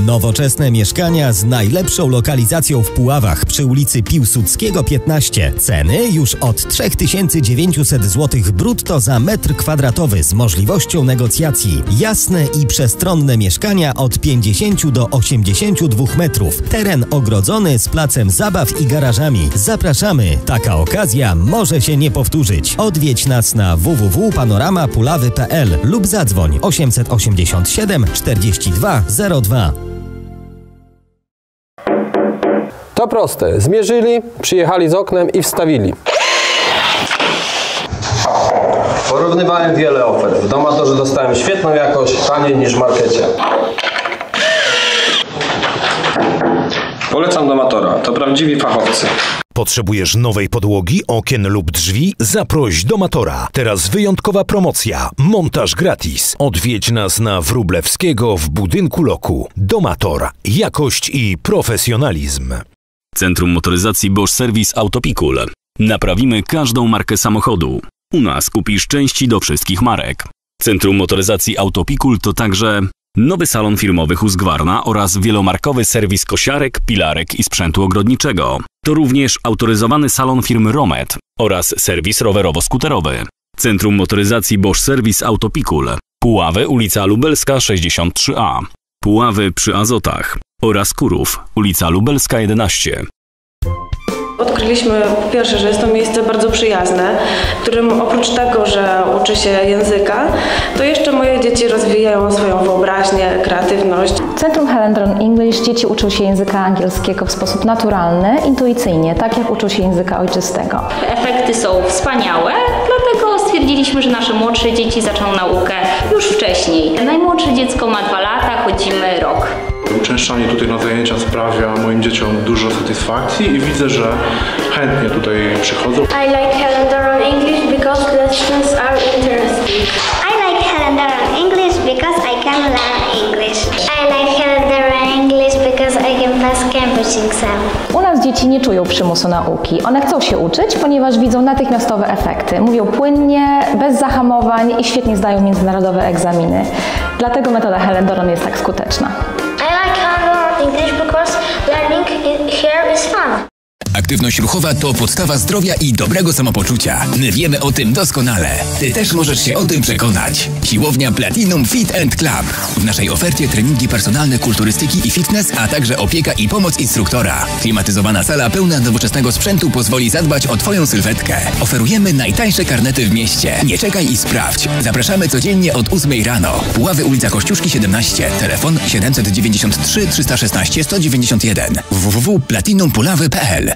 Nowoczesne mieszkania z najlepszą lokalizacją w Puławach przy ulicy Piłsudskiego 15. Ceny już od 3900 zł brutto za metr kwadratowy z możliwością negocjacji. Jasne i przestronne mieszkania od 50 do 82 metrów. Teren ogrodzony z placem zabaw i garażami. Zapraszamy. Taka okazja może się nie powtórzyć. Odwiedź nas na www.panoramapulawy.pl lub zadzwoń 887 42 02. To proste. Zmierzyli, przyjechali z oknem i wstawili. Porównywałem wiele ofert. W Domatorze dostałem świetną jakość, taniej niż w markecie. Polecam Domatora. To prawdziwi fachowcy. Potrzebujesz nowej podłogi, okien lub drzwi? Zaproś Domatora. Teraz wyjątkowa promocja. Montaż gratis. Odwiedź nas na Wróblewskiego w budynku Loku. Domator. Jakość i profesjonalizm. Centrum Motoryzacji Bosch Service Autopikul. Naprawimy każdą markę samochodu. U nas kupisz części do wszystkich marek. Centrum Motoryzacji Autopikul to także nowy salon firmowy Husqvarna oraz wielomarkowy serwis kosiarek, pilarek i sprzętu ogrodniczego. To również autoryzowany salon firmy Romet oraz serwis rowerowo-skuterowy. Centrum Motoryzacji Bosch Service Autopikul. Puławy, ulica Lubelska 63A. Puławy przy Azotach oraz Kurów, ulica Lubelska 11. Odkryliśmy po pierwsze, że jest to miejsce bardzo przyjazne, w którym oprócz tego, że uczy się języka, to jeszcze moje dzieci rozwijają swoją wyobraźnię, kreatywność. W Centrum Helen Dron English dzieci uczą się języka angielskiego w sposób naturalny, intuicyjnie, tak jak uczą się języka ojczystego. Efekty są wspaniałe, dlatego stwierdziliśmy, że nasze młodsze dzieci zaczną naukę już wcześniej. Najmłodsze dziecko ma 2 lata, chodzimy rok. Uczęszczanie tutaj na zajęcia sprawia moim dzieciom dużo satysfakcji i widzę, że chętnie tutaj przychodzą. I like Helen Dron English because lessons are interesting. I like Helen Dron English because I can learn English. I like Helen Dron English because I can pass Cambridge exam. U nas dzieci nie czują przymusu nauki. One chcą się uczyć, ponieważ widzą natychmiastowe efekty. Mówią płynnie, bez zahamowań i świetnie zdają międzynarodowe egzaminy. Dlatego metoda Helen Dron jest tak skuteczna. I like Helen Dron English because learning here is fun. Aktywność ruchowa to podstawa zdrowia i dobrego samopoczucia. My wiemy o tym doskonale. Ty też możesz się o tym przekonać. Siłownia Platinum Fit & Club. W naszej ofercie treningi personalne, kulturystyki i fitness, a także opieka i pomoc instruktora. Klimatyzowana sala pełna nowoczesnego sprzętu pozwoli zadbać o Twoją sylwetkę. Oferujemy najtańsze karnety w mieście. Nie czekaj i sprawdź. Zapraszamy codziennie od 8 rano. Puławy, ulica Kościuszki 17. Telefon 793 316 191. www.platinumpulawy.pl.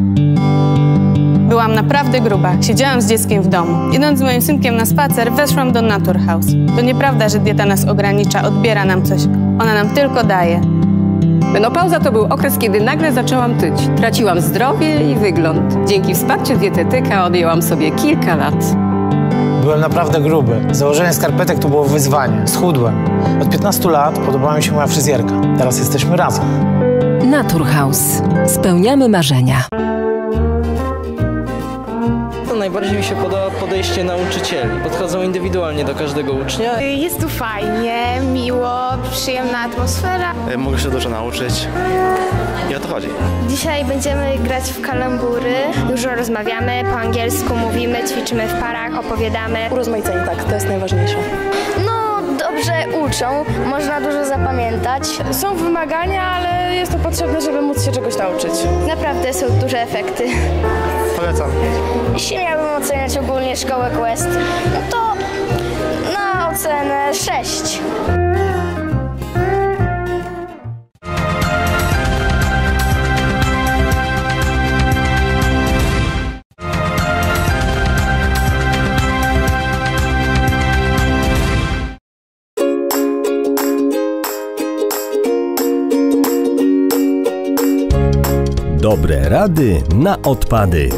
Byłam naprawdę gruba. Siedziałam z dzieckiem w domu. Idąc z moim synkiem na spacer, weszłam do Naturhaus. To nieprawda, że dieta nas ogranicza, odbiera nam coś. Ona nam tylko daje. Menopauza to był okres, kiedy nagle zaczęłam tyć. Traciłam zdrowie i wygląd. Dzięki wsparciu dietetyka odjęłam sobie kilka lat. Byłem naprawdę gruby. Założenie skarpetek to było wyzwanie. Schudłem. Od 15 lat podobała mi się moja fryzjerka. Teraz jesteśmy razem. Naturhaus. Spełniamy marzenia. Najbardziej mi się podoba podejście nauczycieli. Podchodzą indywidualnie do każdego ucznia. Jest tu fajnie, miło, przyjemna atmosfera. Mogę się dużo nauczyć i o to chodzi. Dzisiaj będziemy grać w kalambury. Dużo rozmawiamy, po angielsku mówimy, ćwiczymy w parach, opowiadamy. Urozmaicenie, tak, to jest najważniejsze. Dobrze uczą, można dużo zapamiętać. Są wymagania, ale jest to potrzebne, żeby móc się czegoś nauczyć. Naprawdę są duże efekty. Polecam. Jeśli miałbym oceniać ogólnie szkołę Quest, no to na ocenę 6. Dobre rady na odpady.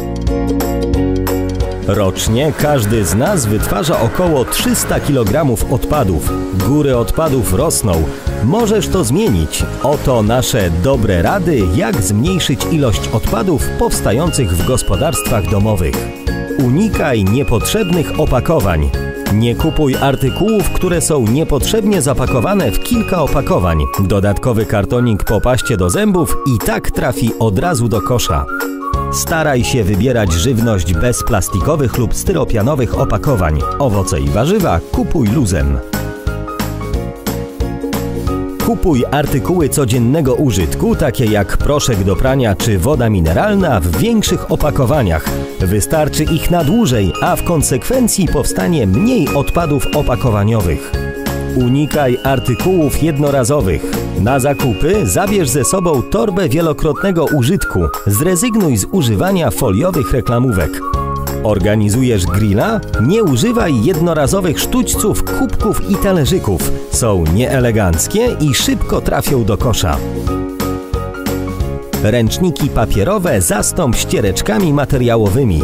Rocznie każdy z nas wytwarza około 300 kg odpadów. Góry odpadów rosną. Możesz to zmienić. Oto nasze dobre rady, jak zmniejszyć ilość odpadów powstających w gospodarstwach domowych. Unikaj niepotrzebnych opakowań. Nie kupuj artykułów, które są niepotrzebnie zapakowane w kilka opakowań. Dodatkowy kartonik po paście do zębów i tak trafi od razu do kosza. Staraj się wybierać żywność bez plastikowych lub styropianowych opakowań. Owoce i warzywa kupuj luzem. Kupuj artykuły codziennego użytku, takie jak proszek do prania czy woda mineralna, w większych opakowaniach. Wystarczy ich na dłużej, a w konsekwencji powstanie mniej odpadów opakowaniowych. Unikaj artykułów jednorazowych. Na zakupy zabierz ze sobą torbę wielokrotnego użytku. Zrezygnuj z używania foliowych reklamówek. Organizujesz grilla? Nie używaj jednorazowych sztućców, kubków i talerzyków. Są nieeleganckie i szybko trafią do kosza. Ręczniki papierowe zastąp ściereczkami materiałowymi.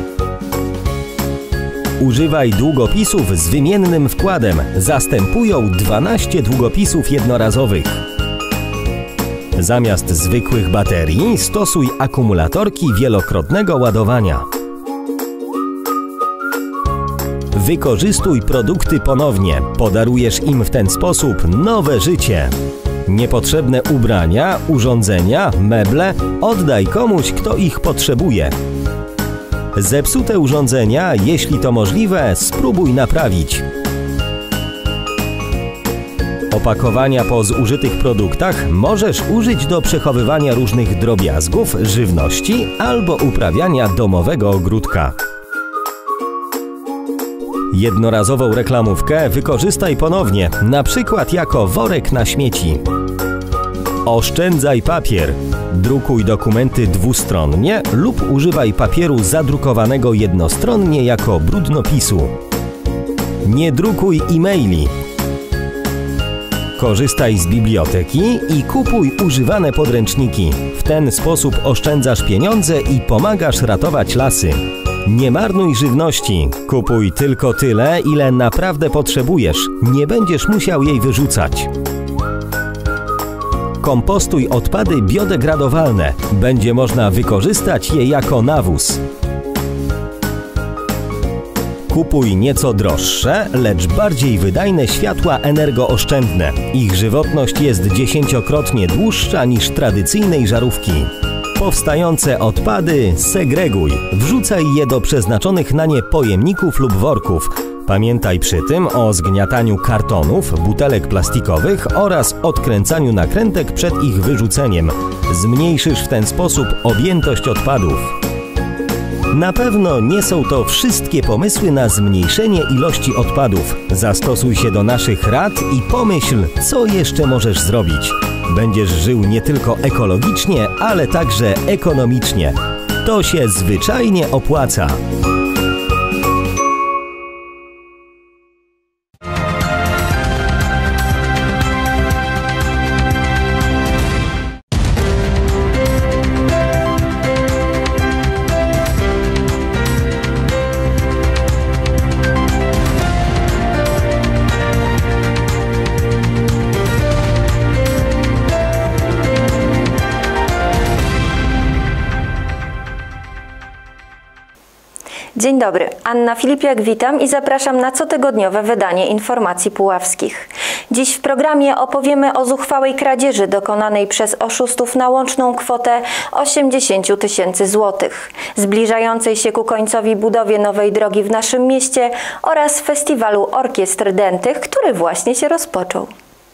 Używaj długopisów z wymiennym wkładem. Zastępują 12 długopisów jednorazowych. Zamiast zwykłych baterii stosuj akumulatorki wielokrotnego ładowania. Wykorzystuj produkty ponownie. Podarujesz im w ten sposób nowe życie. Niepotrzebne ubrania, urządzenia, meble oddaj komuś, kto ich potrzebuje. Zepsute urządzenia, jeśli to możliwe, spróbuj naprawić. Opakowania po zużytych produktach możesz użyć do przechowywania różnych drobiazgów, żywności albo uprawiania domowego ogródka. Jednorazową reklamówkę wykorzystaj ponownie, na przykład jako worek na śmieci. Oszczędzaj papier. Drukuj dokumenty dwustronnie lub używaj papieru zadrukowanego jednostronnie jako brudnopisu. Nie drukuj e-maili. Korzystaj z biblioteki i kupuj używane podręczniki. W ten sposób oszczędzasz pieniądze i pomagasz ratować lasy. Nie marnuj żywności. Kupuj tylko tyle, ile naprawdę potrzebujesz. Nie będziesz musiał jej wyrzucać. Kompostuj odpady biodegradowalne. Będzie można wykorzystać je jako nawóz. Kupuj nieco droższe, lecz bardziej wydajne światła energooszczędne. Ich żywotność jest 10-krotnie dłuższa niż tradycyjnej żarówki. Powstające odpady segreguj. Wrzucaj je do przeznaczonych na nie pojemników lub worków. Pamiętaj przy tym o zgniataniu kartonów, butelek plastikowych oraz odkręcaniu nakrętek przed ich wyrzuceniem. Zmniejszysz w ten sposób objętość odpadów. Na pewno nie są to wszystkie pomysły na zmniejszenie ilości odpadów. Zastosuj się do naszych rad i pomyśl, co jeszcze możesz zrobić. Będziesz żył nie tylko ekologicznie, ale także ekonomicznie. To się zwyczajnie opłaca. Dzień dobry, Anna Filipiak, witam i zapraszam na cotygodniowe wydanie Informacji Puławskich. Dziś w programie opowiemy o zuchwałej kradzieży dokonanej przez oszustów na łączną kwotę 80 000 złotych, zbliżającej się ku końcowi budowie nowej drogi w naszym mieście oraz festiwalu orkiestr dętych, który właśnie się rozpoczął.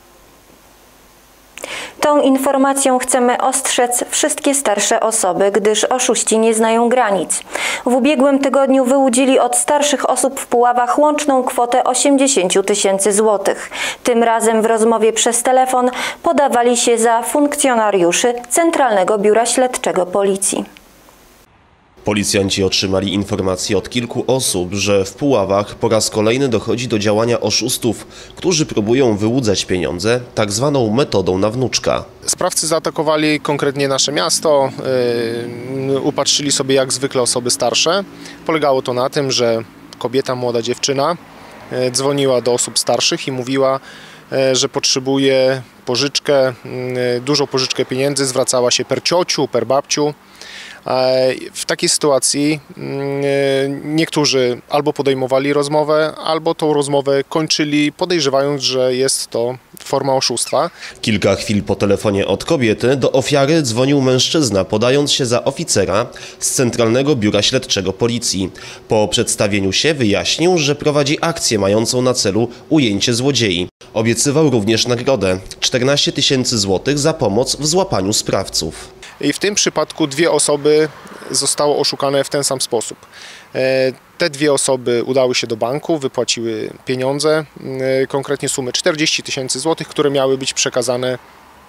Tą informacją chcemy ostrzec wszystkie starsze osoby, gdyż oszuści nie znają granic. W ubiegłym tygodniu wyłudzili od starszych osób w Puławach łączną kwotę 80 000 złotych. Tym razem w rozmowie przez telefon podawali się za funkcjonariuszy Centralnego Biura Śledczego Policji. Policjanci otrzymali informację od kilku osób, że w Puławach po raz kolejny dochodzi do działania oszustów, którzy próbują wyłudzać pieniądze tak zwaną metodą na wnuczka. Sprawcy zaatakowali konkretnie nasze miasto, upatrzyli sobie jak zwykle osoby starsze. Polegało to na tym, że kobieta, młoda dziewczyna dzwoniła do osób starszych i mówiła, że potrzebuje pożyczkę, dużą pożyczkę pieniędzy, zwracała się per ciociu, per babciu. W takiej sytuacji niektórzy albo podejmowali rozmowę, albo tą rozmowę kończyli, podejrzewając, że jest to forma oszustwa. Kilka chwil po telefonie od kobiety do ofiary dzwonił mężczyzna, podając się za oficera z Centralnego Biura Śledczego Policji. Po przedstawieniu się wyjaśnił, że prowadzi akcję mającą na celu ujęcie złodziei. Obiecywał również nagrodę 14 000 złotych za pomoc w złapaniu sprawców. I w tym przypadku 2 osoby zostały oszukane w ten sam sposób. Te 2 osoby udały się do banku, wypłaciły pieniądze, konkretnie sumy 40 000 złotych, które miały być przekazane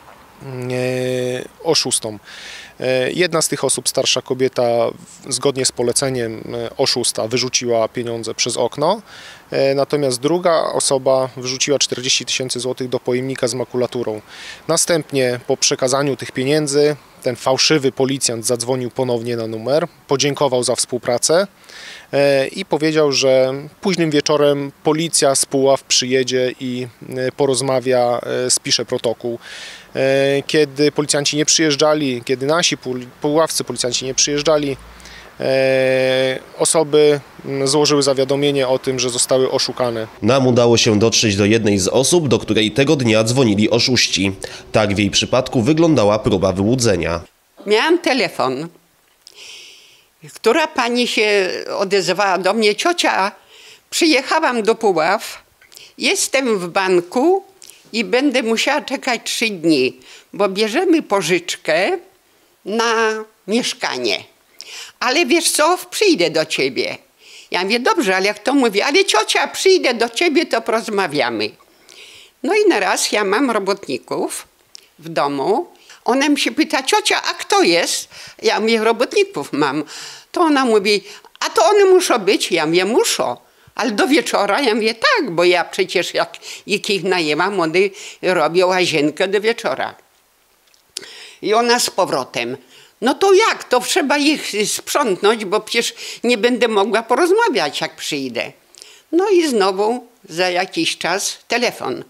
oszustom. Jedna z tych osób, starsza kobieta, zgodnie z poleceniem oszusta wyrzuciła pieniądze przez okno, natomiast druga osoba wyrzuciła 40 000 złotych do pojemnika z makulaturą. Następnie po przekazaniu tych pieniędzy ten fałszywy policjant zadzwonił ponownie na numer, podziękował za współpracę i powiedział, że późnym wieczorem policja z Puław przyjedzie i porozmawia, spisze protokół. Kiedy policjanci nie przyjeżdżali, kiedy nasi puławscy policjanci nie przyjeżdżali, osoby złożyły zawiadomienie o tym, że zostały oszukane. Nam udało się dotrzeć do jednej z osób, do której tego dnia dzwonili oszuści. Tak w jej przypadku wyglądała próba wyłudzenia. Miałam telefon, która pani się odezwała do mnie: ciocia, przyjechałam do Puław, jestem w banku i będę musiała czekać 3 dni, bo bierzemy pożyczkę na mieszkanie. Ale wiesz co, przyjdę do ciebie. Ja mówię, dobrze, ale jak to mówię, ale ciocia, przyjdę do ciebie, to porozmawiamy. No i naraz ja mam robotników w domu. Ona mi się pyta, ciocia, a kto jest? Ja mówię, robotników mam. To ona mówi, a to one muszą być? Ja mówię, muszą. Ale do wieczora? Ja mówię, tak, bo ja przecież jak ich najęłam, one robią łazienkę do wieczora. I ona z powrotem. No to jak? To trzeba ich sprzątnąć, bo przecież nie będę mogła porozmawiać, jak przyjdę. No i znowu za jakiś czas telefon.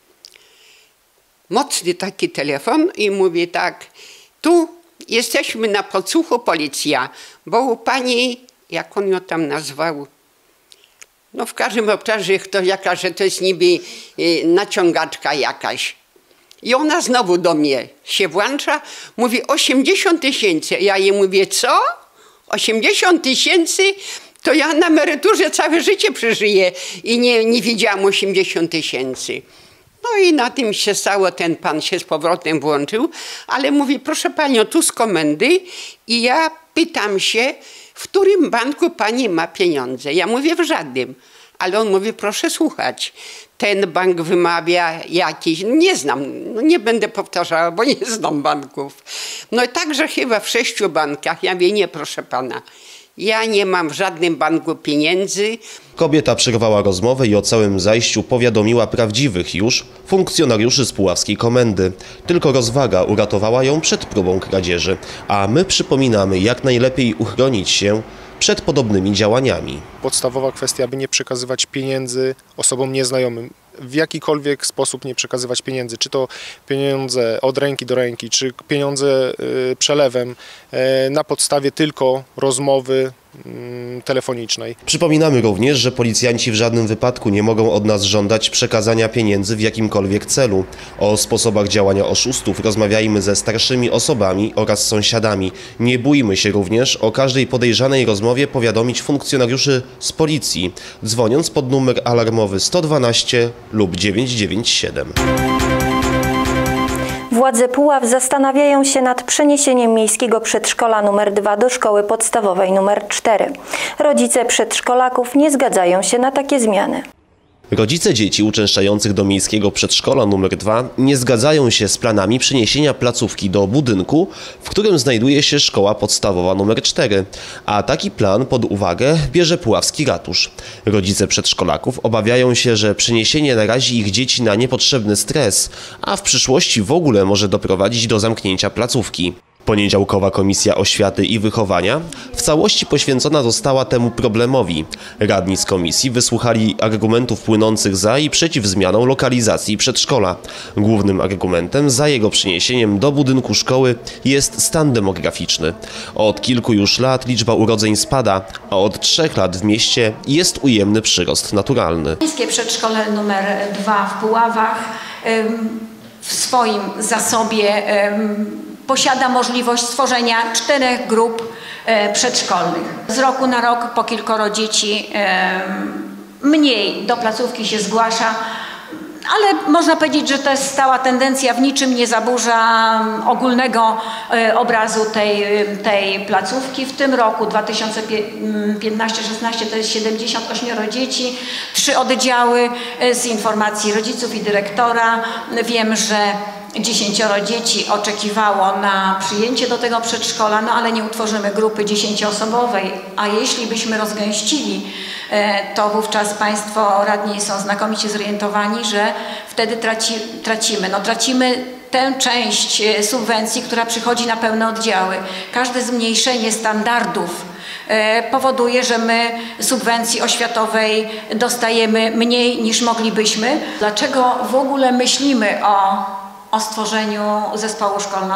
Mocny taki telefon i mówię tak, tu jesteśmy na podsłuchu, policja, bo u pani, jak on ją tam nazwał, no w każdym obszarze to jakaś, że to jest niby naciągaczka jakaś. I ona znowu do mnie się włącza, mówi 80 000. Ja jej mówię, co? 80 000? To ja na emeryturze całe życie przeżyję i nie widziałam 80 000. No i na tym się stało, ten pan się z powrotem włączył, ale mówi, proszę panią, tu z komendy i ja pytam się, w którym banku pani ma pieniądze? Ja mówię, w żadnym. Ale on mówi, proszę słuchać, ten bank wymawia jakiś, nie znam, no nie będę powtarzała, bo nie znam banków. No i także chyba w 6 bankach. Ja mówię, nie, proszę pana, ja nie mam w żadnym banku pieniędzy. Kobieta przerwała rozmowę i o całym zajściu powiadomiła prawdziwych już funkcjonariuszy z puławskiej komendy. Tylko rozwaga uratowała ją przed próbą kradzieży, a my przypominamy, jak najlepiej uchronić się przed podobnymi działaniami. Podstawowa kwestia, aby nie przekazywać pieniędzy osobom nieznajomym. W jakikolwiek sposób nie przekazywać pieniędzy, czy to pieniądze od ręki do ręki, czy pieniądze przelewem na podstawie tylko rozmowy telefonicznej. Przypominamy również, że policjanci w żadnym wypadku nie mogą od nas żądać przekazania pieniędzy w jakimkolwiek celu. O sposobach działania oszustów rozmawiajmy ze starszymi osobami oraz sąsiadami. Nie bójmy się również o każdej podejrzanej rozmowie powiadomić funkcjonariuszy z policji, dzwoniąc pod numer alarmowy 112 lub 997. Władze Puław zastanawiają się nad przeniesieniem miejskiego przedszkola nr 2 do szkoły podstawowej nr 4. Rodzice przedszkolaków nie zgadzają się na takie zmiany. Rodzice dzieci uczęszczających do miejskiego przedszkola nr 2 nie zgadzają się z planami przeniesienia placówki do budynku, w którym znajduje się szkoła podstawowa nr 4, a taki plan pod uwagę bierze puławski ratusz. Rodzice przedszkolaków obawiają się, że przeniesienie narazi ich dzieci na niepotrzebny stres, a w przyszłości w ogóle może doprowadzić do zamknięcia placówki. Poniedziałkowa Komisja Oświaty i Wychowania w całości poświęcona została temu problemowi. Radni z komisji wysłuchali argumentów płynących za i przeciw zmianom lokalizacji przedszkola. Głównym argumentem za jego przeniesieniem do budynku szkoły jest stan demograficzny. Od kilku już lat liczba urodzeń spada, a od 3 lat w mieście jest ujemny przyrost naturalny. Miejskie przedszkole numer 2 w Puławach w swoim zasobie posiada możliwość stworzenia 4 grup przedszkolnych. Z roku na rok po kilkoro dzieci mniej do placówki się zgłasza, ale można powiedzieć, że to jest stała tendencja, w niczym nie zaburza ogólnego obrazu tej placówki. W tym roku 2015-16 to jest 78 dzieci, 3 oddziały. Z informacji rodziców i dyrektora wiem, że 10 dzieci oczekiwało na przyjęcie do tego przedszkola, no ale nie utworzymy grupy 10-osobowej, a jeśli byśmy rozgęścili, to wówczas Państwo radni są znakomicie zorientowani, że wtedy tracimy tę część subwencji, która przychodzi na pełne oddziały. Każde zmniejszenie standardów powoduje, że my subwencji oświatowej dostajemy mniej niż moglibyśmy. Dlaczego w ogóle myślimy o stworzeniu zespołu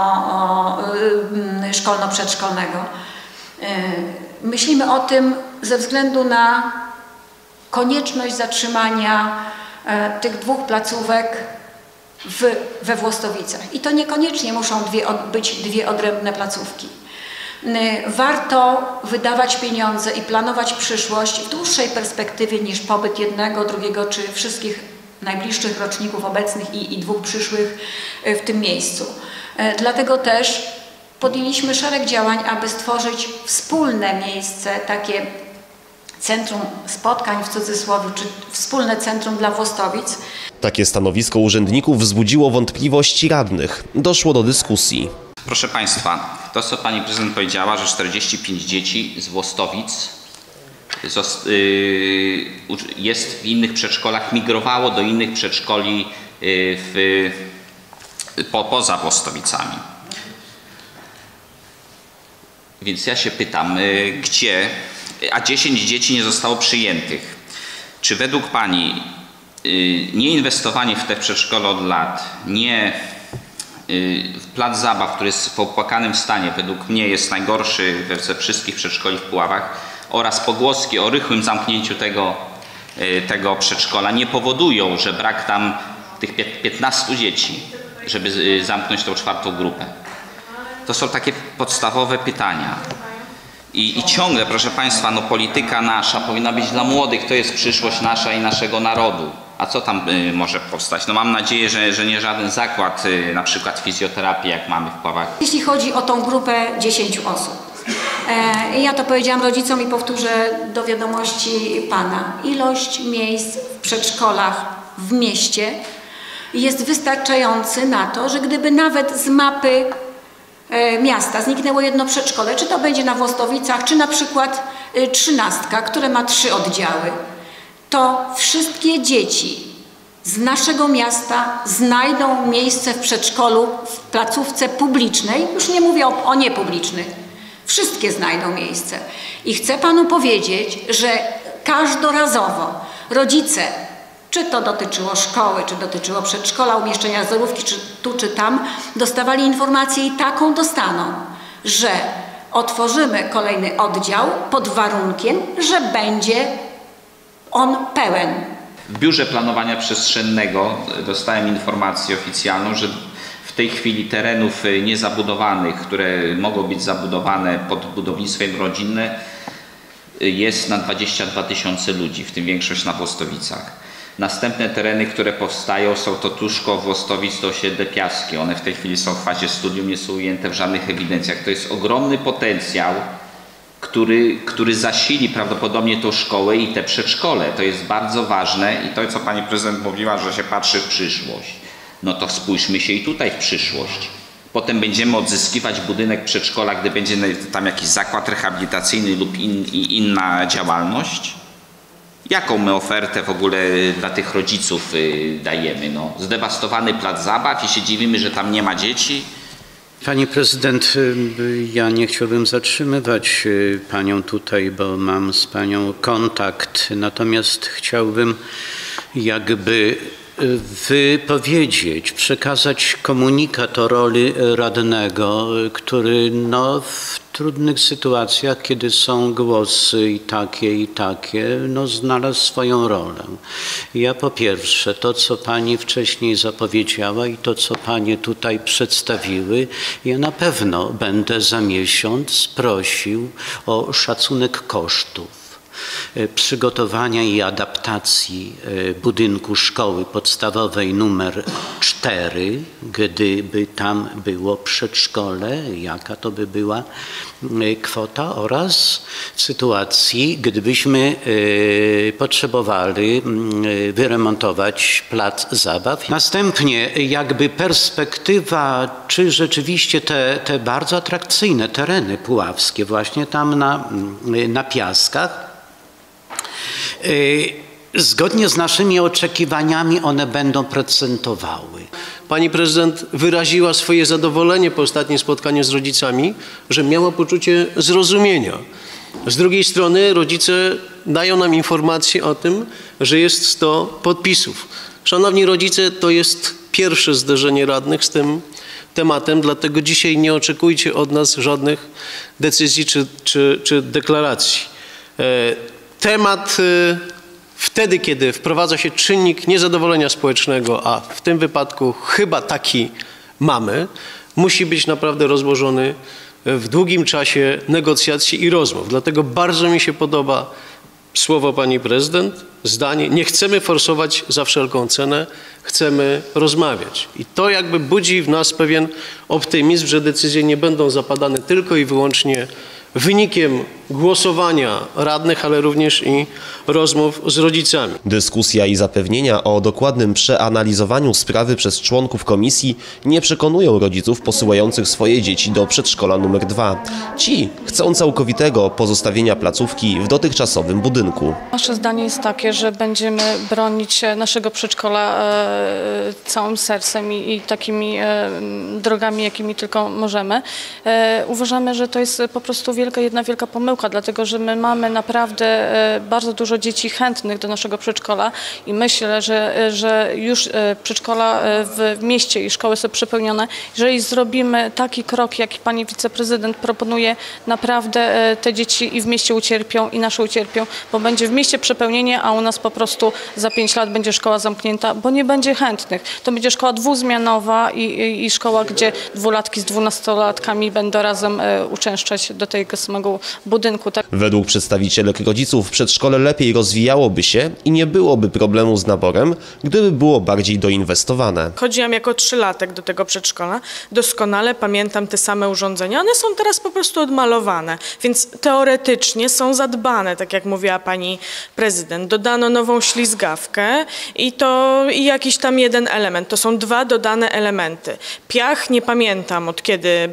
szkolno-przedszkolnego? Myślimy o tym ze względu na konieczność zatrzymania tych 2 placówek we Włostowicach. I to niekoniecznie muszą być 2 odrębne placówki. Warto wydawać pieniądze i planować przyszłość w dłuższej perspektywie niż pobyt 1, 2 czy wszystkich najbliższych roczników obecnych i 2 przyszłych w tym miejscu. Dlatego też podjęliśmy szereg działań, aby stworzyć wspólne miejsce, takie centrum spotkań w cudzysłowie, czy wspólne centrum dla Włostowic. Takie stanowisko urzędników wzbudziło wątpliwości radnych. Doszło do dyskusji. Proszę Państwa, to co Pani Prezydent powiedziała, że 45 dzieci z Włostowic jest w innych przedszkolach, migrowało do innych przedszkoli poza Włostowicami. Więc ja się pytam, gdzie, a 10 dzieci nie zostało przyjętych. Czy według Pani nieinwestowanie w te przedszkole od lat, nie w plac zabaw, który jest w opłakanym stanie, według mnie jest najgorszy ze wszystkich przedszkoli w Puławach, oraz pogłoski o rychłym zamknięciu tego przedszkola nie powodują, że brak tam tych 15 dzieci, żeby zamknąć tą 4. grupę? To są takie podstawowe pytania. I ciągle, proszę Państwa, no polityka nasza powinna być dla młodych, to jest przyszłość nasza i naszego narodu. A co tam może powstać? No mam nadzieję, że nie żaden zakład, na przykład fizjoterapii, jak mamy w Puławach. Jeśli chodzi o tą grupę 10 osób, ja to powiedziałam rodzicom i powtórzę do wiadomości Pana. Ilość miejsc w przedszkolach w mieście jest wystarczający na to, że gdyby nawet z mapy miasta zniknęło 1 przedszkole, czy to będzie na Włostowicach, czy na przykład 13, które ma 3 oddziały, to wszystkie dzieci z naszego miasta znajdą miejsce w przedszkolu, w placówce publicznej, już nie mówię o niepublicznych, wszystkie znajdą miejsce. I chcę Panu powiedzieć, że każdorazowo rodzice, czy to dotyczyło szkoły, czy dotyczyło przedszkola, umieszczenia zerówki, czy tu, czy tam, dostawali informację i taką dostaną, że otworzymy kolejny oddział pod warunkiem, że będzie on pełen. W Biurze Planowania Przestrzennego dostałem informację oficjalną, że w tej chwili terenów niezabudowanych, które mogą być zabudowane pod budownictwem rodzinne, jest na 22 000 ludzi, w tym większość na Włostowicach. Następne tereny, które powstają, są to tuż koło Włostowic, to osiedle Piaski. One w tej chwili są w fazie studium, nie są ujęte w żadnych ewidencjach. To jest ogromny potencjał, który zasili prawdopodobnie tą szkołę i te przedszkole. To jest bardzo ważne i to, co Pani Prezydent mówiła, że się patrzy w przyszłość. No to spójrzmy się i tutaj w przyszłość. Potem będziemy odzyskiwać budynek przedszkola, gdy będzie tam jakiś zakład rehabilitacyjny lub inna działalność. Jaką my ofertę w ogóle dla tych rodziców dajemy? No, zdewastowany plac zabaw i się dziwimy, że tam nie ma dzieci? Pani prezydent, ja nie chciałbym zatrzymywać panią tutaj, bo mam z panią kontakt, natomiast chciałbym jakby wypowiedzieć, przekazać komunikat o roli radnego, który w trudnych sytuacjach, kiedy są głosy i takie, znalazł swoją rolę. Ja po pierwsze, to co pani wcześniej zapowiedziała i to co panie tutaj przedstawiły, ja na pewno będę za miesiąc prosił o szacunek kosztów przygotowania i adaptacji budynku szkoły podstawowej numer 4, gdyby tam było przedszkole, jaka to by była kwota, oraz w sytuacji, gdybyśmy potrzebowali wyremontować plac zabaw. Następnie jakby perspektywa, czy rzeczywiście te bardzo atrakcyjne tereny puławskie właśnie tam na Piaskach, zgodnie z naszymi oczekiwaniami one będą procentowały. Pani prezydent wyraziła swoje zadowolenie po ostatnim spotkaniu z rodzicami, że miała poczucie zrozumienia. Z drugiej strony rodzice dają nam informację o tym, że jest 100 podpisów. Szanowni rodzice, to jest pierwsze zderzenie radnych z tym tematem, dlatego dzisiaj nie oczekujcie od nas żadnych decyzji czy deklaracji. Temat wtedy, kiedy wprowadza się czynnik niezadowolenia społecznego, a w tym wypadku chyba taki mamy, musi być naprawdę rozłożony w długim czasie negocjacji i rozmów. Dlatego bardzo mi się podoba słowo pani prezydent, zdanie: nie chcemy forsować za wszelką cenę, chcemy rozmawiać. I to jakby budzi w nas pewien optymizm, że decyzje nie będą zapadane tylko i wyłącznie wynikiem głosowania radnych, ale również i rozmów z rodzicami. Dyskusja i zapewnienia o dokładnym przeanalizowaniu sprawy przez członków komisji nie przekonują rodziców posyłających swoje dzieci do przedszkola numer 2. Ci chcą całkowitego pozostawienia placówki w dotychczasowym budynku. Nasze zdanie jest takie, że będziemy bronić naszego przedszkola całym sercem i takimi drogami, jakimi tylko możemy. Uważamy, że to jest po prostu jedna wielka pomyłka, dlatego że my mamy naprawdę bardzo dużo dzieci chętnych do naszego przedszkola i myślę, że już przedszkola w mieście i szkoły są przepełnione. Jeżeli zrobimy taki krok, jaki pani wiceprezydent proponuje, naprawdę te dzieci i w mieście ucierpią, i nasze ucierpią, bo będzie w mieście przepełnienie, a u nas po prostu za 5 lat będzie szkoła zamknięta, bo nie będzie chętnych. To będzie szkoła dwuzmianowa i szkoła, gdzie dwulatki z 12-latkami będą razem uczęszczać do tego samego budynku. Według przedstawicielek rodziców przedszkole lepiej rozwijałoby się i nie byłoby problemu z naborem, gdyby było bardziej doinwestowane. Chodziłam jako 3-latek do tego przedszkola. Doskonale pamiętam te same urządzenia. One są teraz po prostu odmalowane, więc teoretycznie są zadbane, tak jak mówiła pani prezydent. Dodano nową ślizgawkę i jakiś tam jeden element. To są 2 dodane elementy. Piach nie pamiętam, od kiedy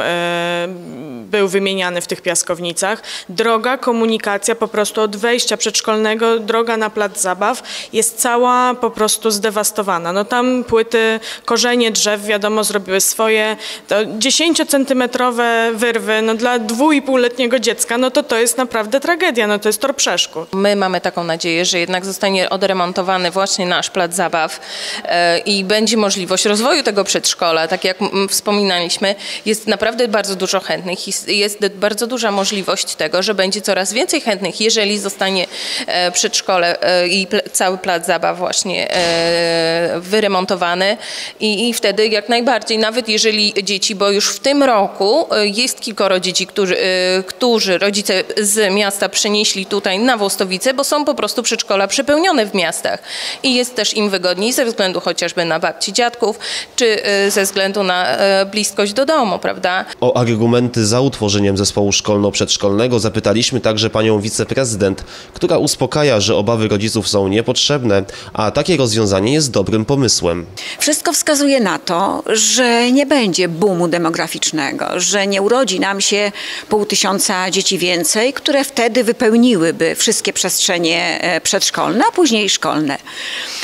był wymieniany w tych piaskownicach. Droga, komunikacja po prostu od wejścia przedszkolnego, droga na plac zabaw jest cała po prostu zdewastowana. No tam płyty, korzenie drzew, wiadomo, zrobiły swoje. 10-centymetrowe wyrwy, no dla 2,5-letniego dziecka, no to jest naprawdę tragedia, no to jest tor przeszkód. My mamy taką nadzieję, że jednak zostanie odremontowany właśnie nasz plac zabaw i będzie możliwość rozwoju tego przedszkola. Tak jak wspominaliśmy, jest naprawdę bardzo dużo chętnych, jest bardzo duża możliwość tego, że będzie coraz więcej chętnych, jeżeli zostanie przedszkole i cały plac zabaw właśnie wyremontowany i wtedy jak najbardziej, nawet jeżeli dzieci, bo już w tym roku jest kilkoro dzieci, którzy rodzice z miasta przenieśli tutaj na Włostowice, bo są po prostu przedszkola przepełnione w miastach i jest też im wygodniej ze względu chociażby na babci, dziadków, czy ze względu na bliskość do domu, prawda? O argumenty za utworzeniem zespołu szkolno-przedszkolnego zapytaliśmy także panią wiceprezydent, która uspokaja, że obawy rodziców są niepotrzebne, a takie rozwiązanie jest dobrym pomysłem. Wszystko wskazuje na to, że nie będzie boomu demograficznego, że nie urodzi nam się 500 dzieci więcej, które wtedy wypełniłyby wszystkie przestrzenie przedszkolne, a później szkolne.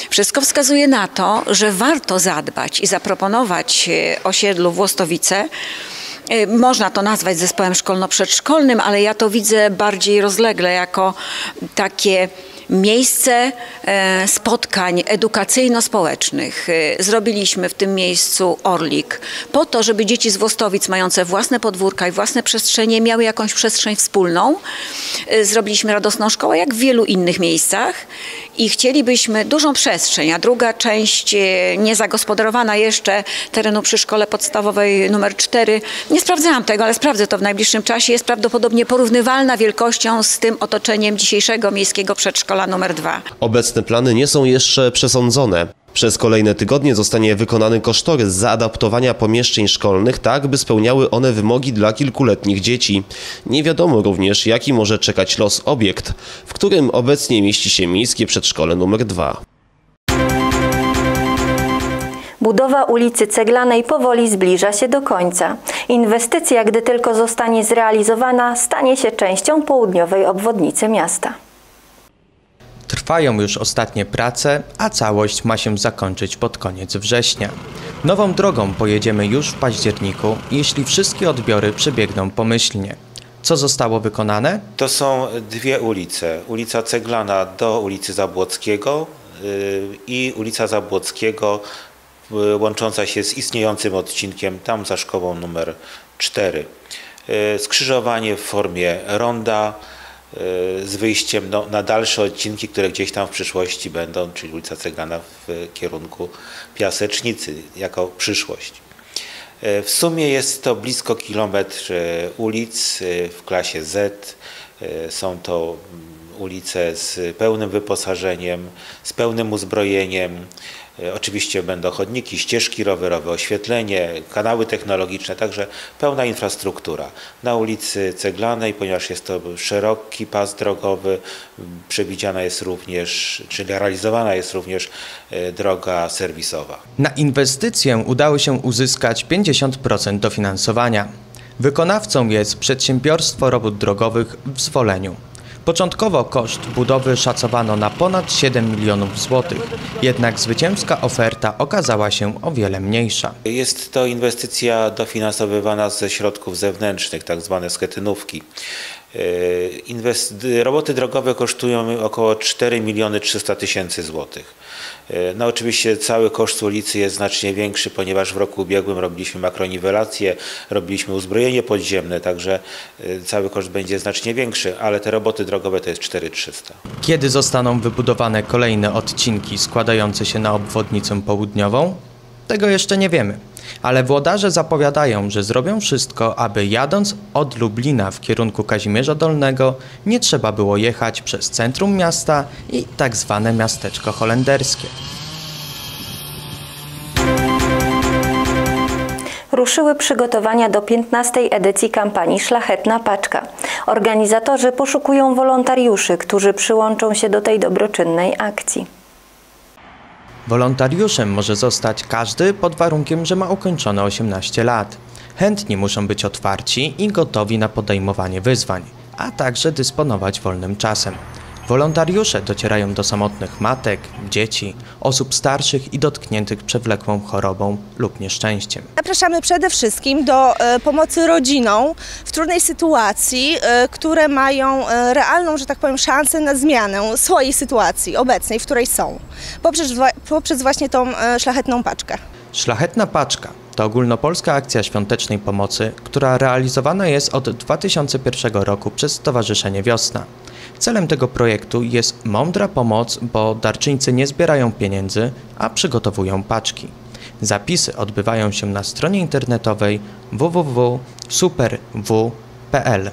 Wszystko wskazuje na to, że warto zadbać i zaproponować osiedlu Włostowice. Można to nazwać zespołem szkolno-przedszkolnym, ale ja to widzę bardziej rozlegle jako takie miejsce spotkań edukacyjno-społecznych. Zrobiliśmy w tym miejscu Orlik po to, żeby dzieci z Włostowic mające własne podwórka i własne przestrzenie miały jakąś przestrzeń wspólną. Zrobiliśmy radosną szkołę, jak w wielu innych miejscach i chcielibyśmy dużą przestrzeń, a druga część niezagospodarowana jeszcze terenu przy szkole podstawowej nr 4. Nie sprawdzałam tego, ale sprawdzę to w najbliższym czasie. Jest prawdopodobnie porównywalna wielkością z tym otoczeniem dzisiejszego miejskiego przedszkola nr 2. Obecne plany nie są jeszcze przesądzone. Przez kolejne tygodnie zostanie wykonany kosztorys zaadaptowania pomieszczeń szkolnych tak, by spełniały one wymogi dla kilkuletnich dzieci. Nie wiadomo również, jaki może czekać los obiekt, w którym obecnie mieści się miejskie przedszkole nr 2. Budowa ulicy Ceglanej powoli zbliża się do końca. Inwestycja, gdy tylko zostanie zrealizowana, stanie się częścią południowej obwodnicy miasta. Trwają już ostatnie prace, a całość ma się zakończyć pod koniec września. Nową drogą pojedziemy już w październiku, jeśli wszystkie odbiory przebiegną pomyślnie. Co zostało wykonane? To są dwie ulice. Ulica Ceglana do ulicy Zabłockiego i ulica Zabłockiego łącząca się z istniejącym odcinkiem tam za szkołą numer 4. Skrzyżowanie w formie ronda z wyjściem na dalsze odcinki, które gdzieś tam w przyszłości będą, czyli ulica Ceglana w kierunku Piasecznicy jako przyszłość. W sumie jest to blisko kilometr ulic w klasie Z. Są to ulice z pełnym wyposażeniem, z pełnym uzbrojeniem. Oczywiście będą chodniki, ścieżki rowerowe, oświetlenie, kanały technologiczne, także pełna infrastruktura. Na ulicy Ceglanej, ponieważ jest to szeroki pas drogowy, przewidziana jest również, czyli realizowana jest również droga serwisowa. Na inwestycję udało się uzyskać 50% dofinansowania. Wykonawcą jest Przedsiębiorstwo Robót Drogowych w Zwoleniu. Początkowo koszt budowy szacowano na ponad 7 milionów złotych, jednak zwycięska oferta okazała się o wiele mniejsza. Jest to inwestycja dofinansowywana ze środków zewnętrznych, tak zwane schetynówki. Roboty drogowe kosztują około 4 300 000 złotych. No oczywiście cały koszt ulicy jest znacznie większy, ponieważ w roku ubiegłym robiliśmy makroniwelację, robiliśmy uzbrojenie podziemne, także cały koszt będzie znacznie większy, ale te roboty drogowe to jest 4300. Kiedy zostaną wybudowane kolejne odcinki składające się na obwodnicę południową? Tego jeszcze nie wiemy, ale włodarze zapowiadają, że zrobią wszystko, aby jadąc od Lublina w kierunku Kazimierza Dolnego nie trzeba było jechać przez centrum miasta i tak zwane miasteczko holenderskie. Ruszyły przygotowania do 15. edycji kampanii Szlachetna Paczka. Organizatorzy poszukują wolontariuszy, którzy przyłączą się do tej dobroczynnej akcji. Wolontariuszem może zostać każdy pod warunkiem, że ma ukończone 18 lat. Chętni muszą być otwarci i gotowi na podejmowanie wyzwań, a także dysponować wolnym czasem. Wolontariusze docierają do samotnych matek, dzieci, osób starszych i dotkniętych przewlekłą chorobą lub nieszczęściem. Zapraszamy przede wszystkim do pomocy rodzinom w trudnej sytuacji, które mają realną, że tak powiem, szansę na zmianę swojej sytuacji obecnej, w której są, poprzez właśnie tą szlachetną paczkę. Szlachetna Paczka to ogólnopolska akcja świątecznej pomocy, która realizowana jest od 2001 roku przez Stowarzyszenie Wiosna. Celem tego projektu jest mądra pomoc, bo darczyńcy nie zbierają pieniędzy, a przygotowują paczki. Zapisy odbywają się na stronie internetowej www.superw.pl.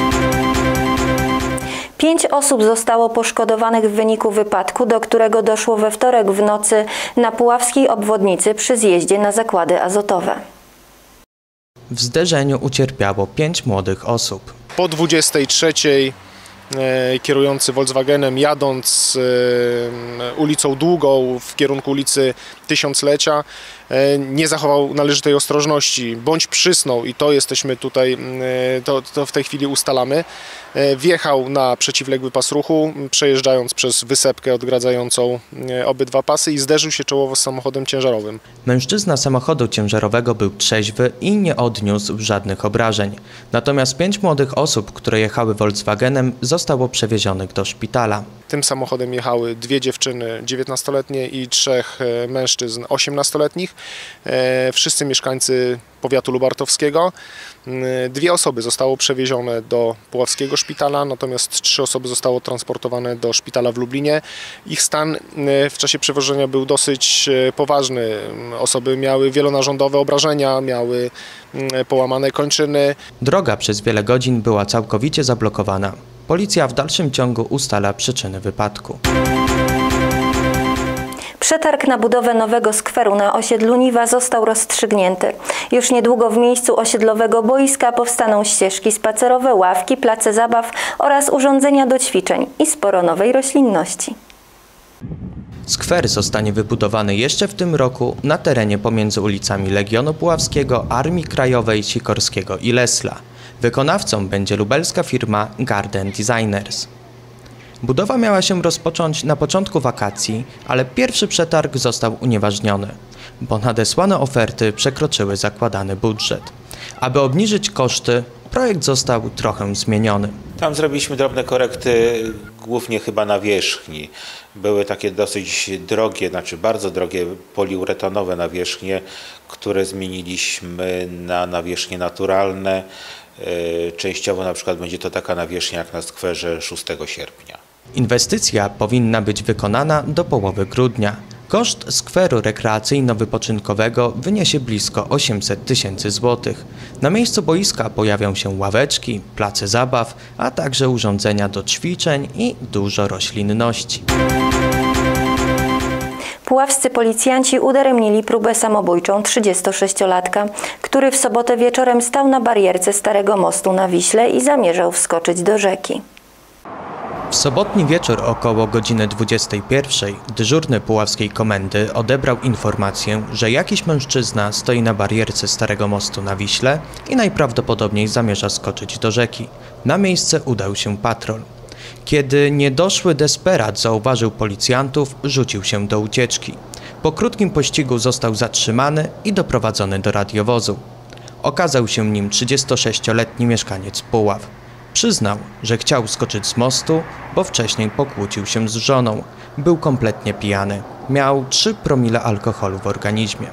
5 osób zostało poszkodowanych w wyniku wypadku, do którego doszło we wtorek w nocy na puławskiej obwodnicy przy zjeździe na zakłady azotowe. W zderzeniu ucierpiało 5 młodych osób. Po 23:00 kierujący Volkswagenem, jadąc ulicą Długą w kierunku ulicy Tysiąclecia, nie zachował należytej ostrożności, bądź przysnął, i to jesteśmy tutaj, to w tej chwili ustalamy, wjechał na przeciwległy pas ruchu, przejeżdżając przez wysepkę odgradzającą obydwa pasy i zderzył się czołowo z samochodem ciężarowym. Mężczyzna samochodu ciężarowego był trzeźwy i nie odniósł żadnych obrażeń. Natomiast 5 młodych osób, które jechały Volkswagenem, zostało przewiezionych do szpitala. Tym samochodem jechały 2 dziewczyny 19-letnie i 3 mężczyzn 18-letnich. Wszyscy mieszkańcy powiatu lubartowskiego. 2 osoby zostało przewiezione do puławskiego szpitala, natomiast 3 osoby zostało transportowane do szpitala w Lublinie. Ich stan w czasie przewożenia był dosyć poważny. Osoby miały wielonarządowe obrażenia, miały połamane kończyny. Droga przez wiele godzin była całkowicie zablokowana. Policja w dalszym ciągu ustala przyczyny wypadku. Przetarg na budowę nowego skweru na osiedlu Niwa został rozstrzygnięty. Już niedługo w miejscu osiedlowego boiska powstaną ścieżki spacerowe, ławki, place zabaw oraz urządzenia do ćwiczeń i sporo nowej roślinności. Skwer zostanie wybudowany jeszcze w tym roku na terenie pomiędzy ulicami Legionu Puławskiego, Armii Krajowej, Sikorskiego i Lesla. Wykonawcą będzie lubelska firma Garden Designers. Budowa miała się rozpocząć na początku wakacji, ale pierwszy przetarg został unieważniony, bo nadesłane oferty przekroczyły zakładany budżet. Aby obniżyć koszty, projekt został trochę zmieniony. Tam zrobiliśmy drobne korekty, głównie chyba na wierzchni. Były takie dosyć drogie, znaczy bardzo drogie poliuretonowe nawierzchnie, które zmieniliśmy na nawierzchnie naturalne. Częściowo na przykład będzie to taka nawierzchnia jak na skwerze 6 sierpnia. Inwestycja powinna być wykonana do połowy grudnia. Koszt skweru rekreacyjno-wypoczynkowego wyniesie blisko 800 000 złotych. Na miejscu boiska pojawią się ławeczki, place zabaw, a także urządzenia do ćwiczeń i dużo roślinności. Puławscy policjanci udaremnili próbę samobójczą 36-latka, który w sobotę wieczorem stał na barierce Starego Mostu na Wiśle i zamierzał wskoczyć do rzeki. W sobotni wieczór około godziny 21 dyżurny puławskiej komendy odebrał informację, że jakiś mężczyzna stoi na barierce Starego Mostu na Wiśle i najprawdopodobniej zamierza skoczyć do rzeki. Na miejsce udał się patrol. Kiedy niedoszły desperat zauważył policjantów, rzucił się do ucieczki. Po krótkim pościgu został zatrzymany i doprowadzony do radiowozu. Okazał się nim 36-letni mieszkaniec Puław. Przyznał, że chciał skoczyć z mostu, bo wcześniej pokłócił się z żoną. Był kompletnie pijany. Miał 3 promile alkoholu w organizmie.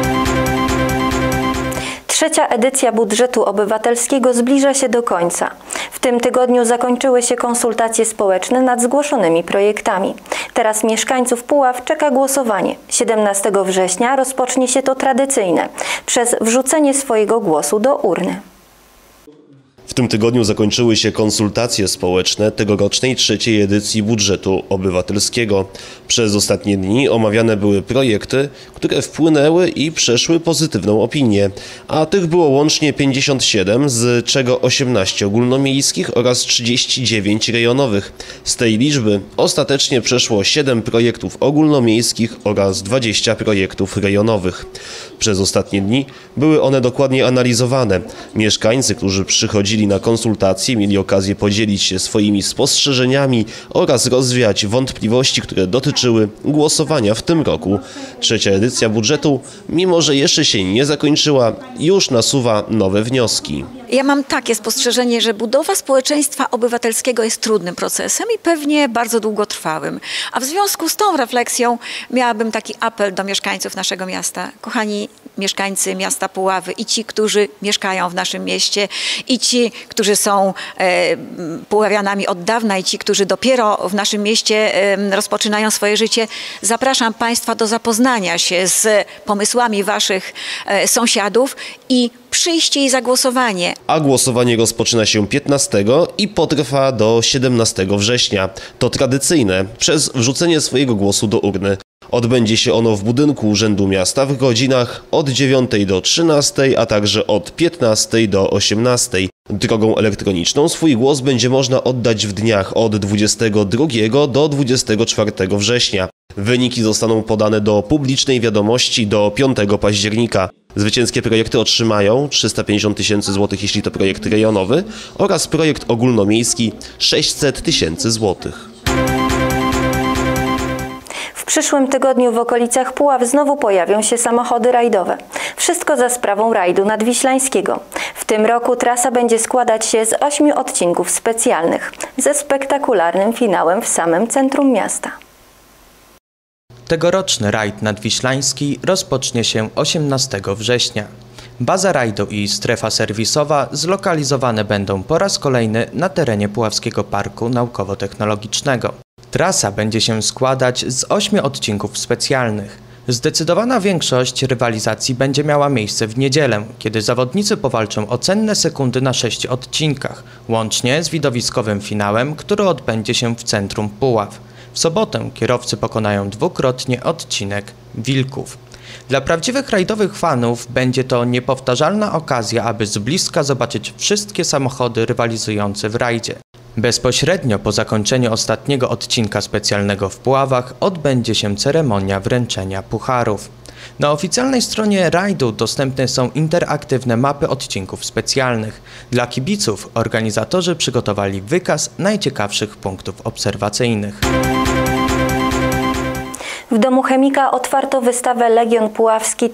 Trzecia edycja budżetu obywatelskiego zbliża się do końca. W tym tygodniu zakończyły się konsultacje społeczne nad zgłoszonymi projektami. Teraz mieszkańców Puław czeka głosowanie. 17 września rozpocznie się to tradycyjne, przez wrzucenie swojego głosu do urny. W tym tygodniu zakończyły się konsultacje społeczne tegorocznej 3. edycji budżetu obywatelskiego. Przez ostatnie dni omawiane były projekty, które wpłynęły i przeszły pozytywną opinię, a tych było łącznie 57, z czego 18 ogólnomiejskich oraz 39 rejonowych. Z tej liczby ostatecznie przeszło 7 projektów ogólnomiejskich oraz 20 projektów rejonowych. Przez ostatnie dni były one dokładnie analizowane. Mieszkańcy, którzy przychodzili na konsultacje, mieli okazję podzielić się swoimi spostrzeżeniami oraz rozwiać wątpliwości, które dotyczyły głosowania w tym roku. 3. edycja budżetu, mimo że jeszcze się nie zakończyła, już nasuwa nowe wnioski. Ja mam takie spostrzeżenie, że budowa społeczeństwa obywatelskiego jest trudnym procesem i pewnie bardzo długotrwałym. A w związku z tą refleksją miałabym taki apel do mieszkańców naszego miasta. Kochani mieszkańcy miasta Puławy i ci, którzy mieszkają w naszym mieście, i ci, którzy są puławianami od dawna, i ci, którzy dopiero w naszym mieście rozpoczynają swoje życie. Zapraszam Państwa do zapoznania się z pomysłami Waszych sąsiadów i przyjście i zagłosowanie. A głosowanie rozpoczyna się 15 i potrwa do 17 września. To tradycyjne, przez wrzucenie swojego głosu do urny. Odbędzie się ono w budynku Urzędu Miasta w godzinach od 9 do 13, a także od 15 do 18. Drogą elektroniczną swój głos będzie można oddać w dniach od 22 do 24 września. Wyniki zostaną podane do publicznej wiadomości do 5 października. Zwycięskie projekty otrzymają 350 tysięcy złotych, jeśli to projekt rejonowy, oraz projekt ogólnomiejski 600 tysięcy złotych. W przyszłym tygodniu w okolicach Puław znowu pojawią się samochody rajdowe. Wszystko za sprawą rajdu nadwiślańskiego. W tym roku trasa będzie składać się z 8 odcinków specjalnych, ze spektakularnym finałem w samym centrum miasta. Tegoroczny rajd nadwiślański rozpocznie się 18 września. Baza rajdu i strefa serwisowa zlokalizowane będą po raz kolejny na terenie Puławskiego Parku Naukowo-Technologicznego. Trasa będzie się składać z 8 odcinków specjalnych. Zdecydowana większość rywalizacji będzie miała miejsce w niedzielę, kiedy zawodnicy powalczą o cenne sekundy na 6 odcinkach, łącznie z widowiskowym finałem, który odbędzie się w centrum Puław. W sobotę kierowcy pokonają dwukrotnie odcinek Wilków. Dla prawdziwych rajdowych fanów będzie to niepowtarzalna okazja, aby z bliska zobaczyć wszystkie samochody rywalizujące w rajdzie. Bezpośrednio po zakończeniu ostatniego odcinka specjalnego w Puławach odbędzie się ceremonia wręczenia pucharów. Na oficjalnej stronie rajdu dostępne są interaktywne mapy odcinków specjalnych. Dla kibiców organizatorzy przygotowali wykaz najciekawszych punktów obserwacyjnych. W Domu Chemika otwarto wystawę Legion Puławski